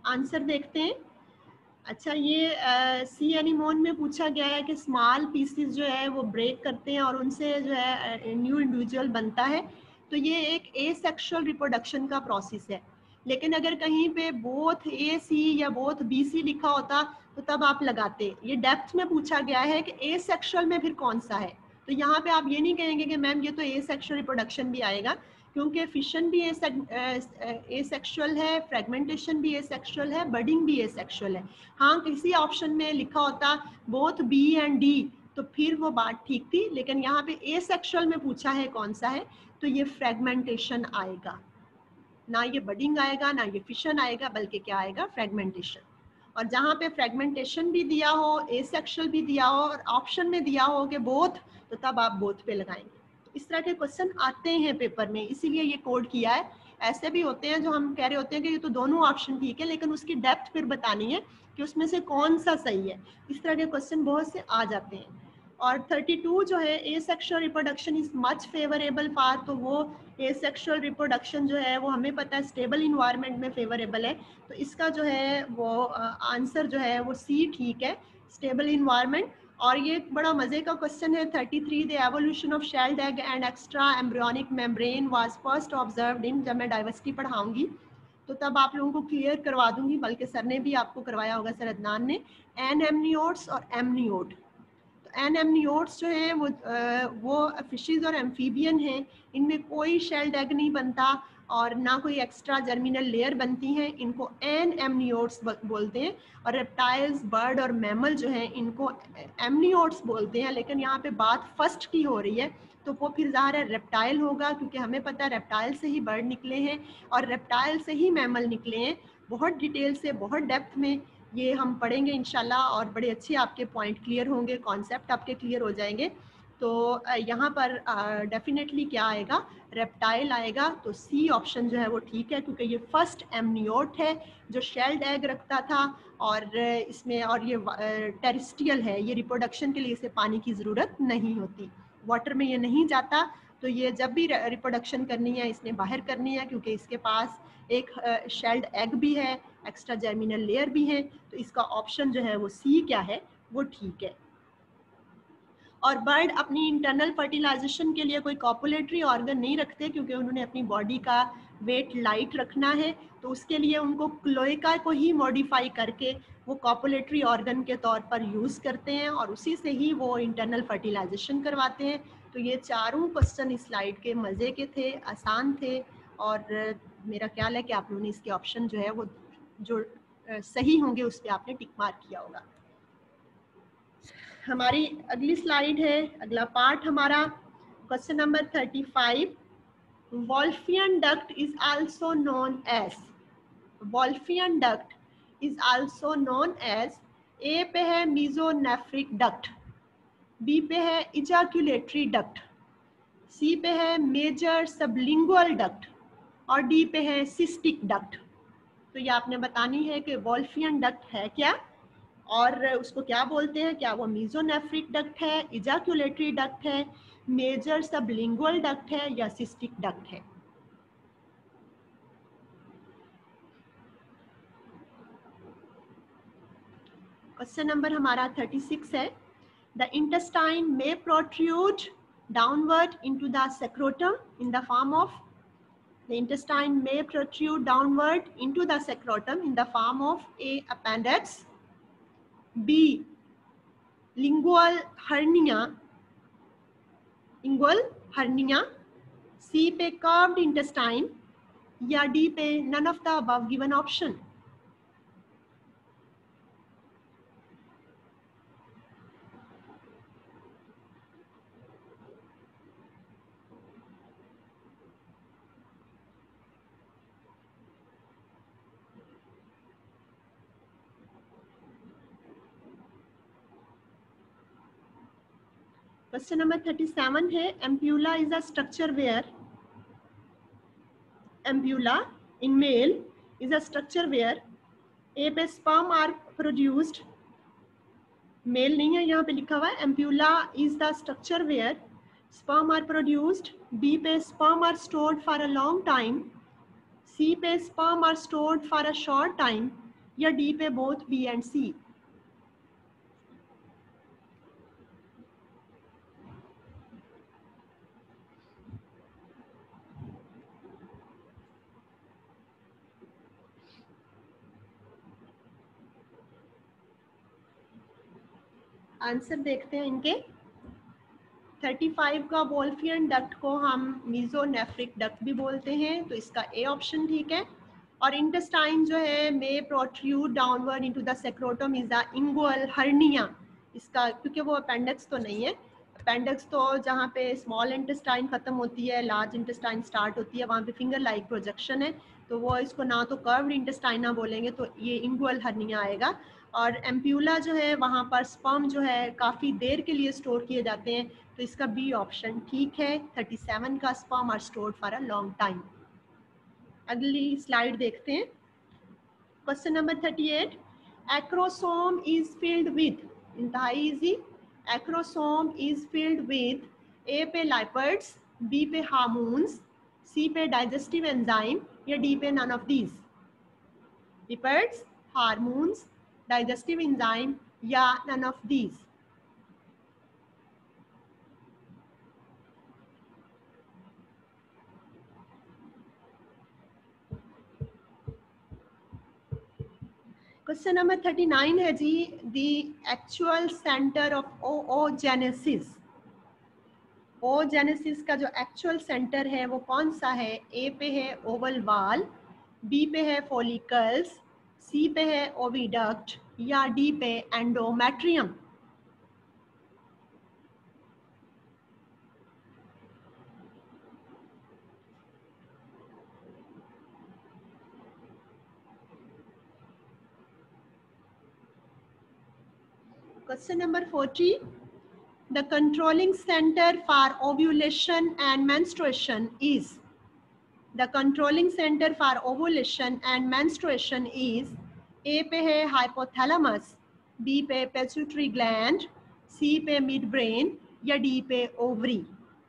आंसर देखते हैं। अच्छा, ये सी एनिमोन में पूछा गया है कि स्मॉल पीसीज जो है वो ब्रेक करते हैं और उनसे जो है न्यू इंडिविजुअल बनता है। तो ये एक एसेक्सुअल रिप्रोडक्शन का प्रोसेस है। लेकिन अगर कहीं पे बोथ ए सी या बोथ बी सी लिखा होता तो तब आप लगाते। ये डेप्थ में पूछा गया है कि एसेक्सुअल में फिर कौन सा है। तो यहाँ पे आप ये नहीं कहेंगे कि मैम ये तो एसेक्सुअल रिप्रोडक्शन भी आएगा, क्योंकि फिशन भी एसेक्सुअल है, फ्रेगमेंटेशन भी एसेक्सुअल है, बडिंग भी एसेक्सुअल है। हाँ, किसी ऑप्शन में लिखा होता बोथ बी एंड डी तो फिर वो बात ठीक थी, लेकिन यहाँ पे एसेक्सुअल में पूछा है कौन सा है, तो ये फ्रेगमेंटेशन आएगा। ना ये बडिंग आएगा, ना ये फिशन आएगा, बल्कि क्या आएगा, फ्रेगमेंटेशन। और जहाँ पे फ्रेगमेंटेशन भी दिया हो, एसेक्सुअल भी दिया हो और ऑप्शन में दिया हो कि बोथ, तो तब आप बोथ पे लगाएंगे। इस तरह के क्वेश्चन आते हैं पेपर में, इसीलिए ये कोड किया है। ऐसे भी होते हैं जो हम कह रहे होते हैं कि ये तो दोनों ऑप्शन ठीक है, लेकिन उसकी डेप्थ फिर बतानी है कि उसमें से कौन सा सही है। इस तरह के क्वेश्चन बहुत से आ जाते हैं। और बत्तीस जो है asexual reproduction is much favourable for, तो वो एसेक्सुअल रिप्रोडक्शन जो है वो हमें पता है स्टेबल इन्वायरमेंट में फेवरेबल है। तो इसका जो है वो आंसर जो है वो सी ठीक है, स्टेबल इन्वायरमेंट। और ये बड़ा मजे का क्वेश्चन है तैंतीस, the evolution of shelled egg and extra embryonic membrane was first observed in, जब मैं डाइवर्सिटी पढ़ाऊंगी तो तब आप लोगों को क्लियर करवा दूंगी, बल्कि सर ने भी आपको करवाया होगा, सर अदनान ने। एन एमनियोट्स और एमनियोट, तो एन एमनियोट्स जो हैं वो वो फिशेज और एम्फीबियन हैं, इनमें कोई शेल्ड एग नहीं बनता और ना कोई एक्स्ट्रा जर्मिनल लेयर बनती हैं, इनको एन एमनियोट्स बोलते हैं। और रेप्टाइल्स, बर्ड और मैमल जो हैं इनको एमनियोट्स बोलते हैं। लेकिन यहाँ पे बात फर्स्ट की हो रही है, तो वो फिर ज़ाहिर है रेप्टाइल होगा, क्योंकि हमें पता है रेप्टाइल से ही बर्ड निकले हैं और रेप्टाइल से ही मैमल निकले हैं। बहुत डिटेल से, बहुत डेप्थ में ये हम पढ़ेंगे इंशाल्लाह, और बड़े अच्छे आपके पॉइंट क्लियर होंगे, कॉन्सेप्ट आपके क्लियर हो जाएंगे। तो यहाँ पर डेफिनेटली क्या आएगा, रेप्टाइल आएगा। तो सी ऑप्शन जो है वो ठीक है, क्योंकि ये फर्स्ट एमनियोट है जो शेल्ड एग रखता था और इसमें, और ये टेरेस्ट्रियल है, ये रिप्रोडक्शन के लिए इसे पानी की ज़रूरत नहीं होती, वाटर में ये नहीं जाता। तो ये जब भी रिप्रोडक्शन करनी है इसने बाहर करनी है, क्योंकि इसके पास एक शेल्ड एग भी है, एक्स्ट्रा जर्मिनल लेयर भी है। तो इसका ऑप्शन जो है वो सी क्या है, वो ठीक है। और बर्ड अपनी इंटरनल फर्टिलाइजेशन के लिए कोई कॉपुलेटरी ऑर्गन नहीं रखते, क्योंकि उन्होंने अपनी बॉडी का वेट लाइट रखना है। तो उसके लिए उनको क्लोएका को ही मॉडिफाई करके वो कॉपुलेटरी ऑर्गन के तौर पर यूज़ करते हैं और उसी से ही वो इंटरनल फर्टिलाइजेशन करवाते हैं। तो ये चारों क्वेश्चन इस स्लाइड के मज़े के थे, आसान थे, और मेरा ख्याल है कि आप लोगों ने इसके ऑप्शन जो है वो जो सही होंगे उस पर आपने टिक मार्क किया होगा। हमारी अगली स्लाइड है, अगला पार्ट हमारा question number thirty five. Wolffian duct is also known as, Wolffian duct is also known as, A पे है मीजोनेफ्रिक डक्ट, बी पे है इजाक्यूलेटरी डक्ट, सी पे है मेजर सबलिंगुअल डक्ट और डी पे है सिस्टिक डक्ट। तो ये आपने बतानी है कि वॉल्फियन डक्ट है क्या और उसको क्या बोलते हैं, क्या वो मीजोनेफ्रिक डक्ट है, इजाक्यूलेटरी डक्ट है, मेजर सबलिंगुअल डक्ट है या सिस्टिक डक्ट है। क्वेश्चन नंबर हमारा थर्टी सिक्स है। The intestine may protrude downward into the scrotum in the form of, the intestine may protrude downward into the scrotum in the form of A, appendix, B, lingual hernia, lingual hernia, C पे curved intestine या D पे none of the above given option। Question number thirty seven है। Ampulla is a structure where, ampulla in male is a structure where A पे sperm are produced, mail नहीं है यहाँ पे लिखा हुआ है, ampulla is the structure where sperm are produced, B पे sperm are stored for a long time, C पे sperm are stored for a short time, या डी पे both B and C? Answer देखते हैं इनके। पैंतीस का वोल्फियन डक्ट को हम मीजोनेफ्रिक डक्ट भी बोलते हैं, तो इसका ए ऑप्शन ठीक है। और इंटेस्टाइन जो है may protrude downward into the scrotum is the inguinal hernia, इसका क्योंकि वो अपेंडिक्स तो नहीं है, अपेंडिक्स तो जहाँ पे स्मॉल इंटेस्टाइन खत्म होती है लार्ज इंटेस्टाइन स्टार्ट होती है वहाँ पे फिंगर लाइक प्रोजेक्शन है, तो वो इसको ना तो कर्व्ड इंटेस्टाइना बोलेंगे, तो ये इंगुअल हर्निया आएगा। और एम्प्यूला जो है वहाँ पर स्पर्म जो है काफ़ी देर के लिए स्टोर किए जाते हैं, तो इसका बी ऑप्शन ठीक है। सैंतीस का sperm are stored for a long time. अगली स्लाइड देखते हैं। क्वेश्चन नंबर अड़तीस, एक्रोसोम इज फिल्ड विद, इंतहाई easy, acrosome is filled with A पे लाइपर्ड्स, बी पे हार्मोन्स, सी पे डाइजेस्टिव एंजाइम या डी पे none of these? Lipids, hormones, digestive enzyme या none of these? Question number उनतालीस है जी, the actual centre of oogenesis, oogenesis का जो एक्चुअल सेंटर है वो कौन सा है? ए पे है ओवल वाल, बी पे है फॉलिकल्स, सी पे है ओविडक्ट या डी पे एंडोमेट्रियम? क्वेश्चन नंबर चालीस, the controlling center for ovulation and menstruation is, the controlling center for ovulation and menstruation is, A पे है hypothalamus, B पे pituitary gland, C पे midbrain या D पे ovary?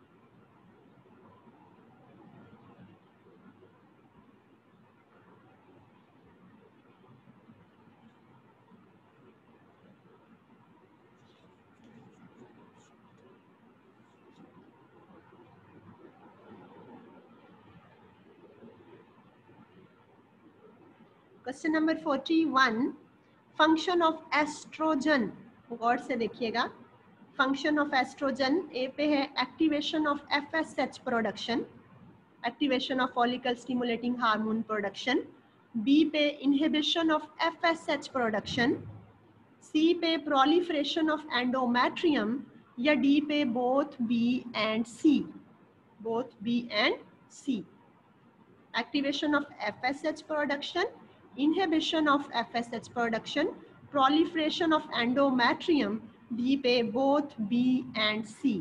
क्वेश्चन नंबर इकतालीस, function of estrogen, गौर से देखिएगा। फंक्शन ऑफ एस्ट्रोजन, ए पे है activation of FSH production, activation of follicle stimulating hormone production, B पे inhibition of FSH production, C पे प्रोलिफरेशन ऑफ एंडोमेट्रियम या डी पे both B and C? Both B and C. Activation of F S H production, inhibition of F S H production, proliferation of endometrium, D पे both B and C?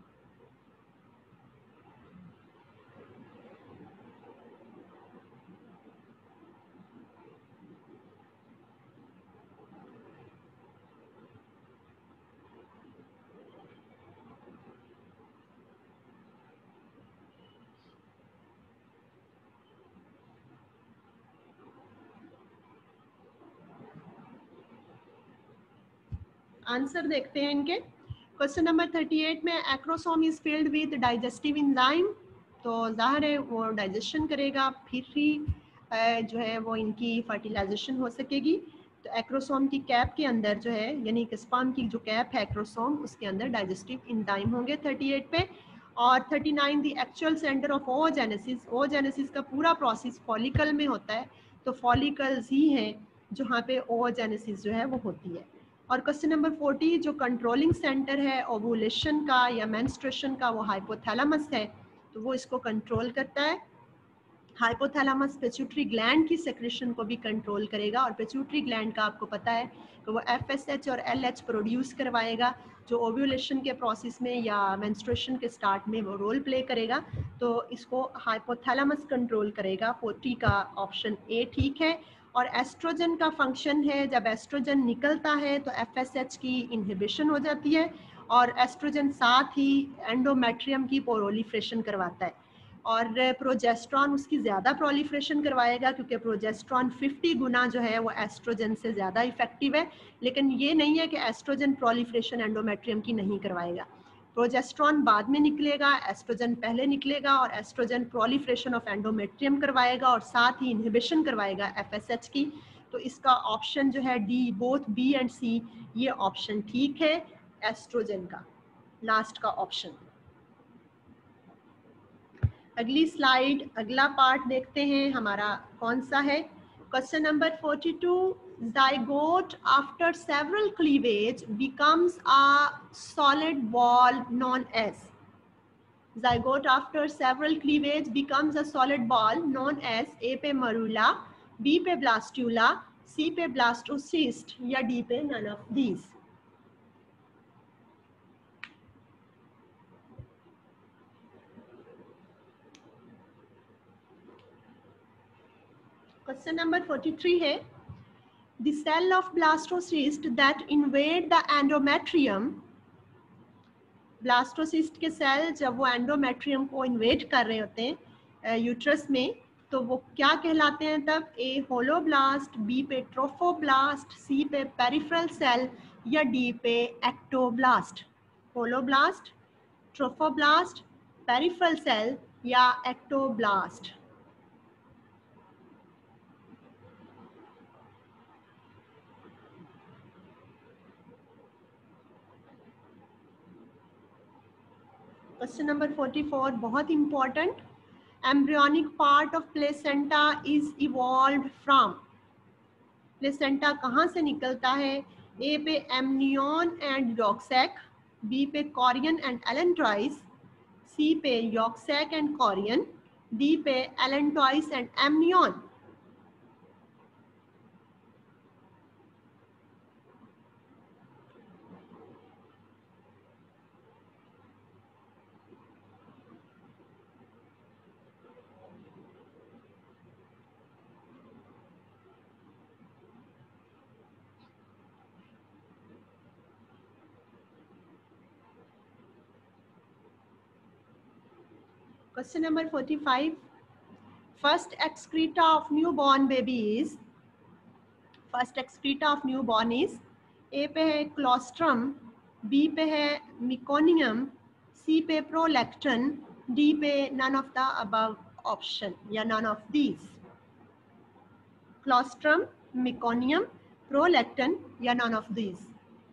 Answer देखते हैं इनके। Question number अड़तीस में acrosome is filled with digestive enzyme, तो जाहिर है वो डाइजेशन करेगा, फिर ही जो है वो इनकी फर्टिलाइजेशन हो सकेगी। तो एक्रोसोम की कैप के अंदर जो है, यानी कि स्पर्म की जो कैप है एक्रोसोम, उसके अंदर डाइजेस्टिव एंजाइम होंगे अड़तीस पे। और उनतालीस the actual centre of oogenesis, oogenesis का पूरा प्रोसेस फॉलिकल में होता है, तो फॉलिकल्स ही हैं जहाँ पे oogenesis जो है वो होती है। और क्वेश्चन नंबर चालीस, जो कंट्रोलिंग सेंटर है ओवुलेशन का या मेंस्ट्रुएशन का वो हाइपोथैलेमस है, तो वो इसको कंट्रोल करता है। हाइपोथैलेमस पिट्यूटरी ग्लैंड की सेक्रेशन को भी कंट्रोल करेगा, और पिट्यूटरी ग्लैंड का आपको पता है कि वो एफएसएच और एलएच प्रोड्यूस करवाएगा, जो ओव्यूलेशन के प्रोसेस में या मेंस्ट्रुएशन के स्टार्ट में वो रोल प्ले करेगा, तो इसको हाइपोथैलेमस कंट्रोल करेगा। चालीस का ऑप्शन ए ठीक है। और एस्ट्रोजन का फंक्शन है, जब एस्ट्रोजन निकलता है तो एफएसएच की इनहिबिशन हो जाती है, और एस्ट्रोजन साथ ही एंडोमेट्रियम की प्रोलिफरेशन करवाता है। और प्रोजेस्ट्रॉन उसकी ज़्यादा प्रोलिफ्रेशन करवाएगा, क्योंकि प्रोजेस्ट्रॉन फिफ्टी गुना जो है वो एस्ट्रोजन से ज़्यादा इफेक्टिव है। लेकिन ये नहीं है कि एस्ट्रोजन प्रोलिफ्रेशन एंडोमेट्रियम की नहीं करवाएगा। प्रोजेस्ट्रॉन बाद में निकलेगा, एस्ट्रोजन पहले निकलेगा, और एस्ट्रोजन प्रोलिफ्रेशन ऑफ एंडोमेट्रियम करवाएगा और साथ ही इनहिबिशन करवाएगा एफ एस एच की। तो इसका ऑप्शन जो है D, both B and C, ये ऑप्शन ठीक है एस्ट्रोजन का, लास्ट का ऑप्शन। अगली स्लाइड, अगला पार्ट देखते हैं हमारा कौन सा है। Question number forty two, zygote after several cleavage becomes a solid ball known as, zygote after several cleavage becomes a solid ball known as, A पे morula, B पे blastula, C पे blastocyst या D पे none of these। Question number forty three है, the cell of blastocyst that invade the endometrium, blastocyst के cell जब वो endometrium को इन्वेड कर रहे होते हैं यूट्रस में, तो वो क्या कहलाते हैं तब? ए होलोब्लास्ट, बी पे ट्रोफोब्लास्ट, सी पे पेरिफेरल सेल या डी पे ectoblast. Holoblast, trophoblast, peripheral cell या ectoblast. Question number forty four, बहुत important, embryonic part of placenta is evolved from, placenta कहाँ से निकलता है? ए पे एमनियन एंड यॉक्सैक, बी पे कॉरियन एंड एलेंट्रॉइस, सी पे यॉक्सैक एंड कॉरियन, डी पे allantois and amnion. Question number forty-five. First excreta of newborn baby is, first excreta of newborn is, A पे है क्लोस्ट्रम, B पे है meconium, C पे prolactin, D पे none of the above option या none of these। Colostrum, meconium, prolactin या none of these।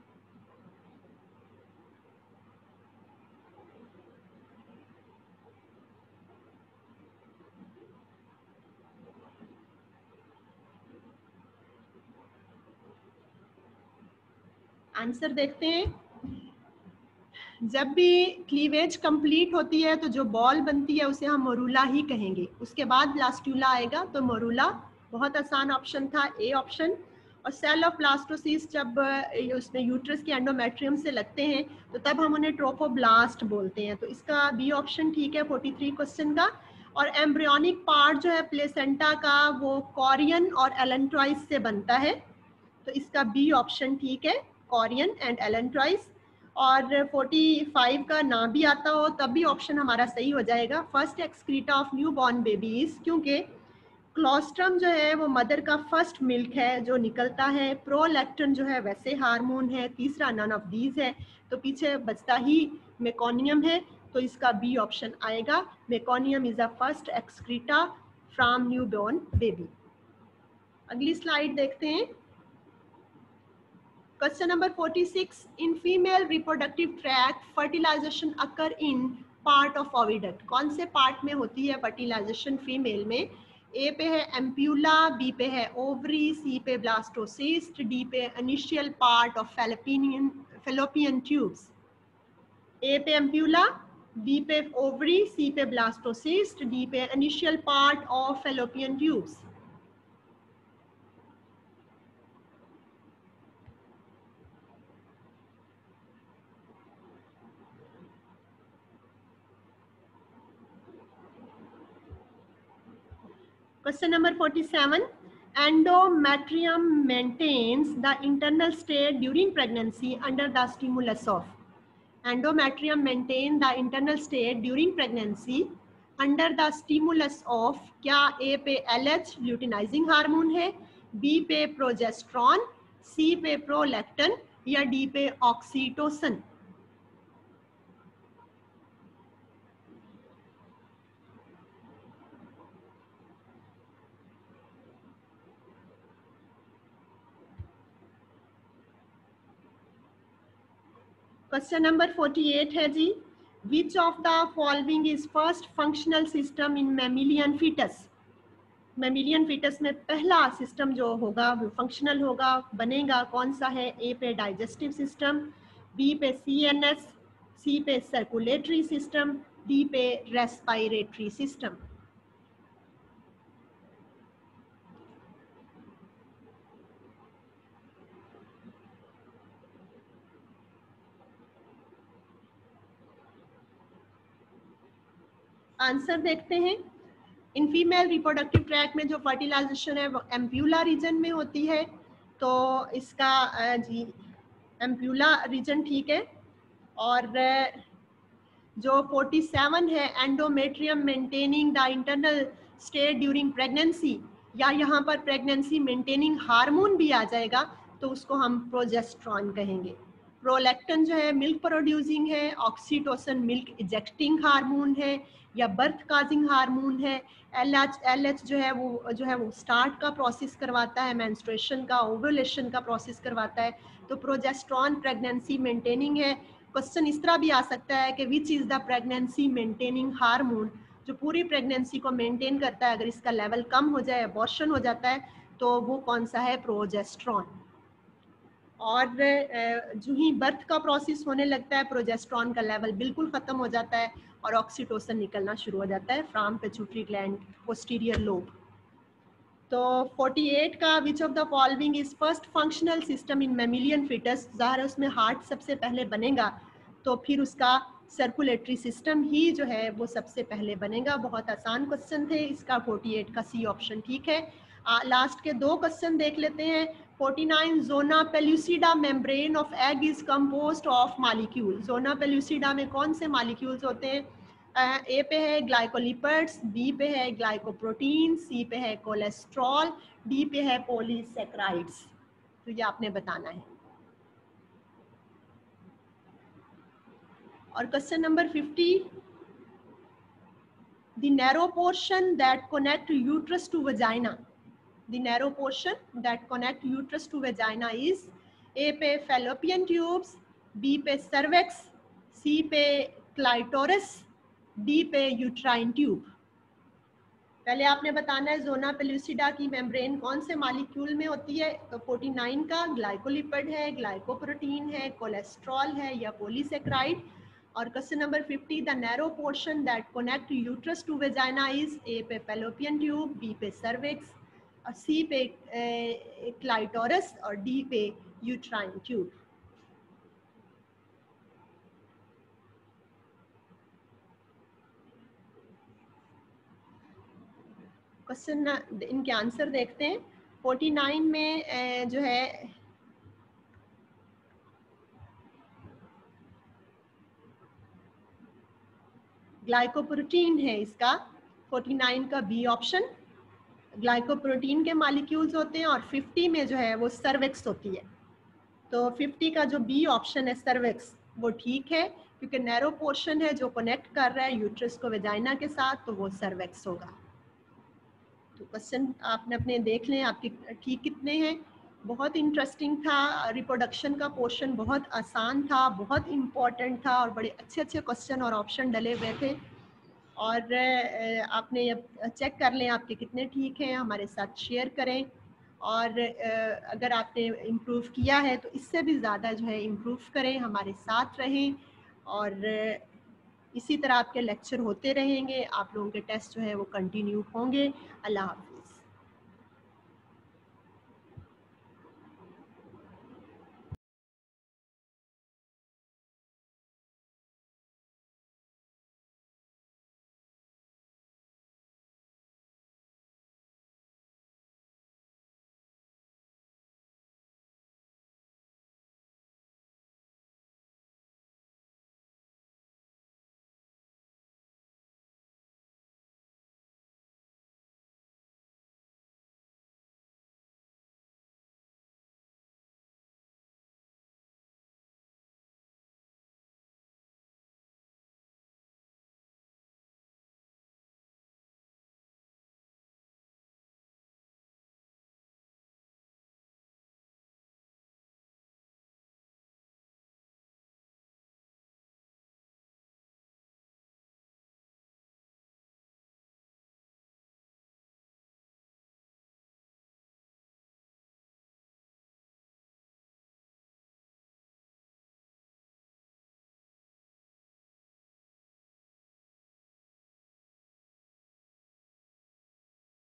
Answer देखते हैं। जब भी क्लीवेज कंप्लीट होती है तो जो बॉल बनती है उसे हम मोरूला ही कहेंगे। उसके बाद ब्लास्टूला आएगा, तो मोरूला बहुत आसान ऑप्शन था, ए ऑप्शन। और सेल ऑफ ब्लास्टोसिस्ट जब उसमें यूट्रस के एंडोमेट्रियम से लगते हैं तो तब हम उन्हें ट्रोफोब्लास्ट बोलते हैं, तो इसका बी ऑप्शन ठीक है फोर्टी थ्री क्वेश्चन का। और एम्ब्रियोनिक पार्ट जो है प्लेसेंटा का वो कॉरियन और एलेंट्रॉइस से बनता है, तो इसका बी ऑप्शन ठीक है, कॉरियन एंड एलेंट्रॉइस। और पैंतालीस का ना भी आता हो तब भी ऑप्शन हमारा सही हो जाएगा। First excreta of newborn babies, क्योंकि क्लोस्ट्रम जो है वो मदर का फर्स्ट मिल्क है जो निकलता है, प्रोलैक्टन जो है वैसे हार्मोन है, तीसरा नन ऑफ दीज है, तो पीछे बचता ही मेकोनियम है, तो इसका बी ऑप्शन आएगा। Meconium is a first excreta from newborn baby. अगली स्लाइड देखते हैं। Question number forty-six. In female reproductive tract, fertilization occur in part of oviduct. कौन से पार्ट में होती है fertilization फीमेल में? ए पे है एम्प्यूला, बी पे है ओवरी, सी पे ब्लास्टोसिस्ट, डी पे initial part of fallopian fallopian tubes. A पे एम्प्यूला, बी पे ओवरी, सी पे ब्लास्टोसिस्ट, डी पे initial part of fallopian tubes. Question number forty-seven. Endometrium maintains the internal state during pregnancy under the stimulus of. Endometrium maintain the internal state during pregnancy under the stimulus of, क्या A पे L H luteinizing hormone है, B पे progesterone, C पे prolactin या D पे oxytocin. Question number अड़तालीस है जी, which of the following is first functional system in mammalian foetus. Mammalian foetus में पहला सिस्टम जो होगा वो फंक्शनल होगा, बनेगा, कौन सा है। ए पे डाइजेस्टिव सिस्टम, बी पे सी एन एस, सी पे सर्कुलेटरी सिस्टम, डी पे रेस्पिरेटरी सिस्टम। आंसर देखते हैं। इन फीमेल रिप्रोडक्टिव ट्रैक में जो फर्टिलाइजेशन है वो एम्प्यूला रीजन में होती है, तो इसका जी एम्प्यूला रीजन ठीक है। और जो सैंतालीस है endometrium maintaining the internal state during pregnancy, या यहाँ पर प्रेगनेंसी मेंटेनिंग हार्मोन भी आ जाएगा तो उसको हम प्रोजेस्ट्रॉन कहेंगे। प्रोलैक्टिन जो है मिल्क प्रोड्यूसिंग है, ऑक्सीटोसिन मिल्क इजेक्टिंग हार्मोन है या बर्थ काजिंग हार्मोन है, एल एच एल एच जो है वो जो है वो स्टार्ट का प्रोसेस करवाता है, मेंस्ट्रुएशन का, ओव्यूलेशन का प्रोसेस करवाता है। तो प्रोजेस्ट्रॉन प्रेगनेंसी मेंटेनिंग है। क्वेश्चन इस तरह भी आ सकता है कि which is the pregnancy maintaining hormone, जो पूरी प्रेगनेंसी को मेंटेन करता है, अगर इसका लेवल कम हो जाए, अबॉर्शन हो जाता है, तो वो कौन सा है, प्रोजेस्ट्रॉन। और जो ही बर्थ का प्रोसेस होने लगता है प्रोजेस्ट्रॉन का लेवल बिल्कुल ख़त्म हो जाता है और ऑक्सीटोसिन निकलना शुरू हो जाता है from pituitary gland posterior lobe. तो अड़तालीस का which of the following is first functional system in mammalian foetus, ज़ाहिर है उसमें हार्ट सबसे पहले बनेगा, तो फिर उसका सर्कुलेटरी सिस्टम ही जो है वो सबसे पहले बनेगा। बहुत आसान क्वेश्चन थे, इसका अड़तालीस का सी ऑप्शन ठीक है। लास्ट के दो क्वेश्चन देख लेते हैं। उनचास zona pellucida membrane of egg is composed of molecule. Zona pellucida में कौन से मॉलिक्यूल्स होते हैं। ए पे है ग्लाइकोलिपिड्स, बी पे है ग्लाइकोप्रोटीन, सी पे है कोलेस्ट्रॉल, डी पे है पॉलीसेक्राइड्स। तो ये आपने बताना है। और क्वेश्चन नंबर पचास, the narrow portion that connect uterus to vagina, the narrow portion that connect uterus to vagina is A पे फैलोपियन ट्यूब्स, बी पे सर्वेक्स, सी पे क्लाइटोरस, डी पे यूट्राइन ट्यूब। पहले आपने बताना है जोना पेल्यूसिडा की मेम्ब्रेन कौन से मॉलिक्यूल में होती है। तो उनचास का ग्लाइकोलिपिड है, ग्लाइकोप्रोटीन है, कोलेस्ट्रॉल है या पॉलीसेक्राइड। और क्वेश्चन नंबर पचास, the narrow portion that connect uterus to vagina is A पे फैलोपियन ट्यूब, बी पे सर्विक्स, और सी पे क्लाइटोरस और डी पे यूट्राइन ट्यूब। क्वेश्चन इनके आंसर देखते हैं। उनचास में जो है ग्लाइकोप्रोटीन है, इसका उनचास का बी ऑप्शन। ग्लाइकोप्रोटीन के मॉलिक्यूल्स होते हैं और पचास में जो है वो सर्विक्स होती है। तो पचास का जो बी ऑप्शन है सर्विक्स वो ठीक है, क्योंकि नैरो पोर्शन है जो कनेक्ट कर रहा है यूट्रस को वेजाइना के साथ, तो वो सर्विक्स होगा। तो क्वेश्चन आपने अपने देख लें आपके ठीक कितने हैं। बहुत इंटरेस्टिंग था, रिप्रोडक्शन का पोर्शन बहुत आसान था, बहुत इम्पॉर्टेंट था और बड़े अच्छे अच्छे क्वेश्चन और ऑप्शन डले हुए थे। और आपने चेक कर लें आपके कितने ठीक हैं, हमारे साथ शेयर करें। और अगर आपने इम्प्रूव किया है तो इससे भी ज़्यादा जो है इम्प्रूव करें, हमारे साथ रहें। और इसी तरह आपके लेक्चर होते रहेंगे, आप लोगों के टेस्ट जो है वो कंटिन्यू होंगे। अल्लाह हाफ़िज़।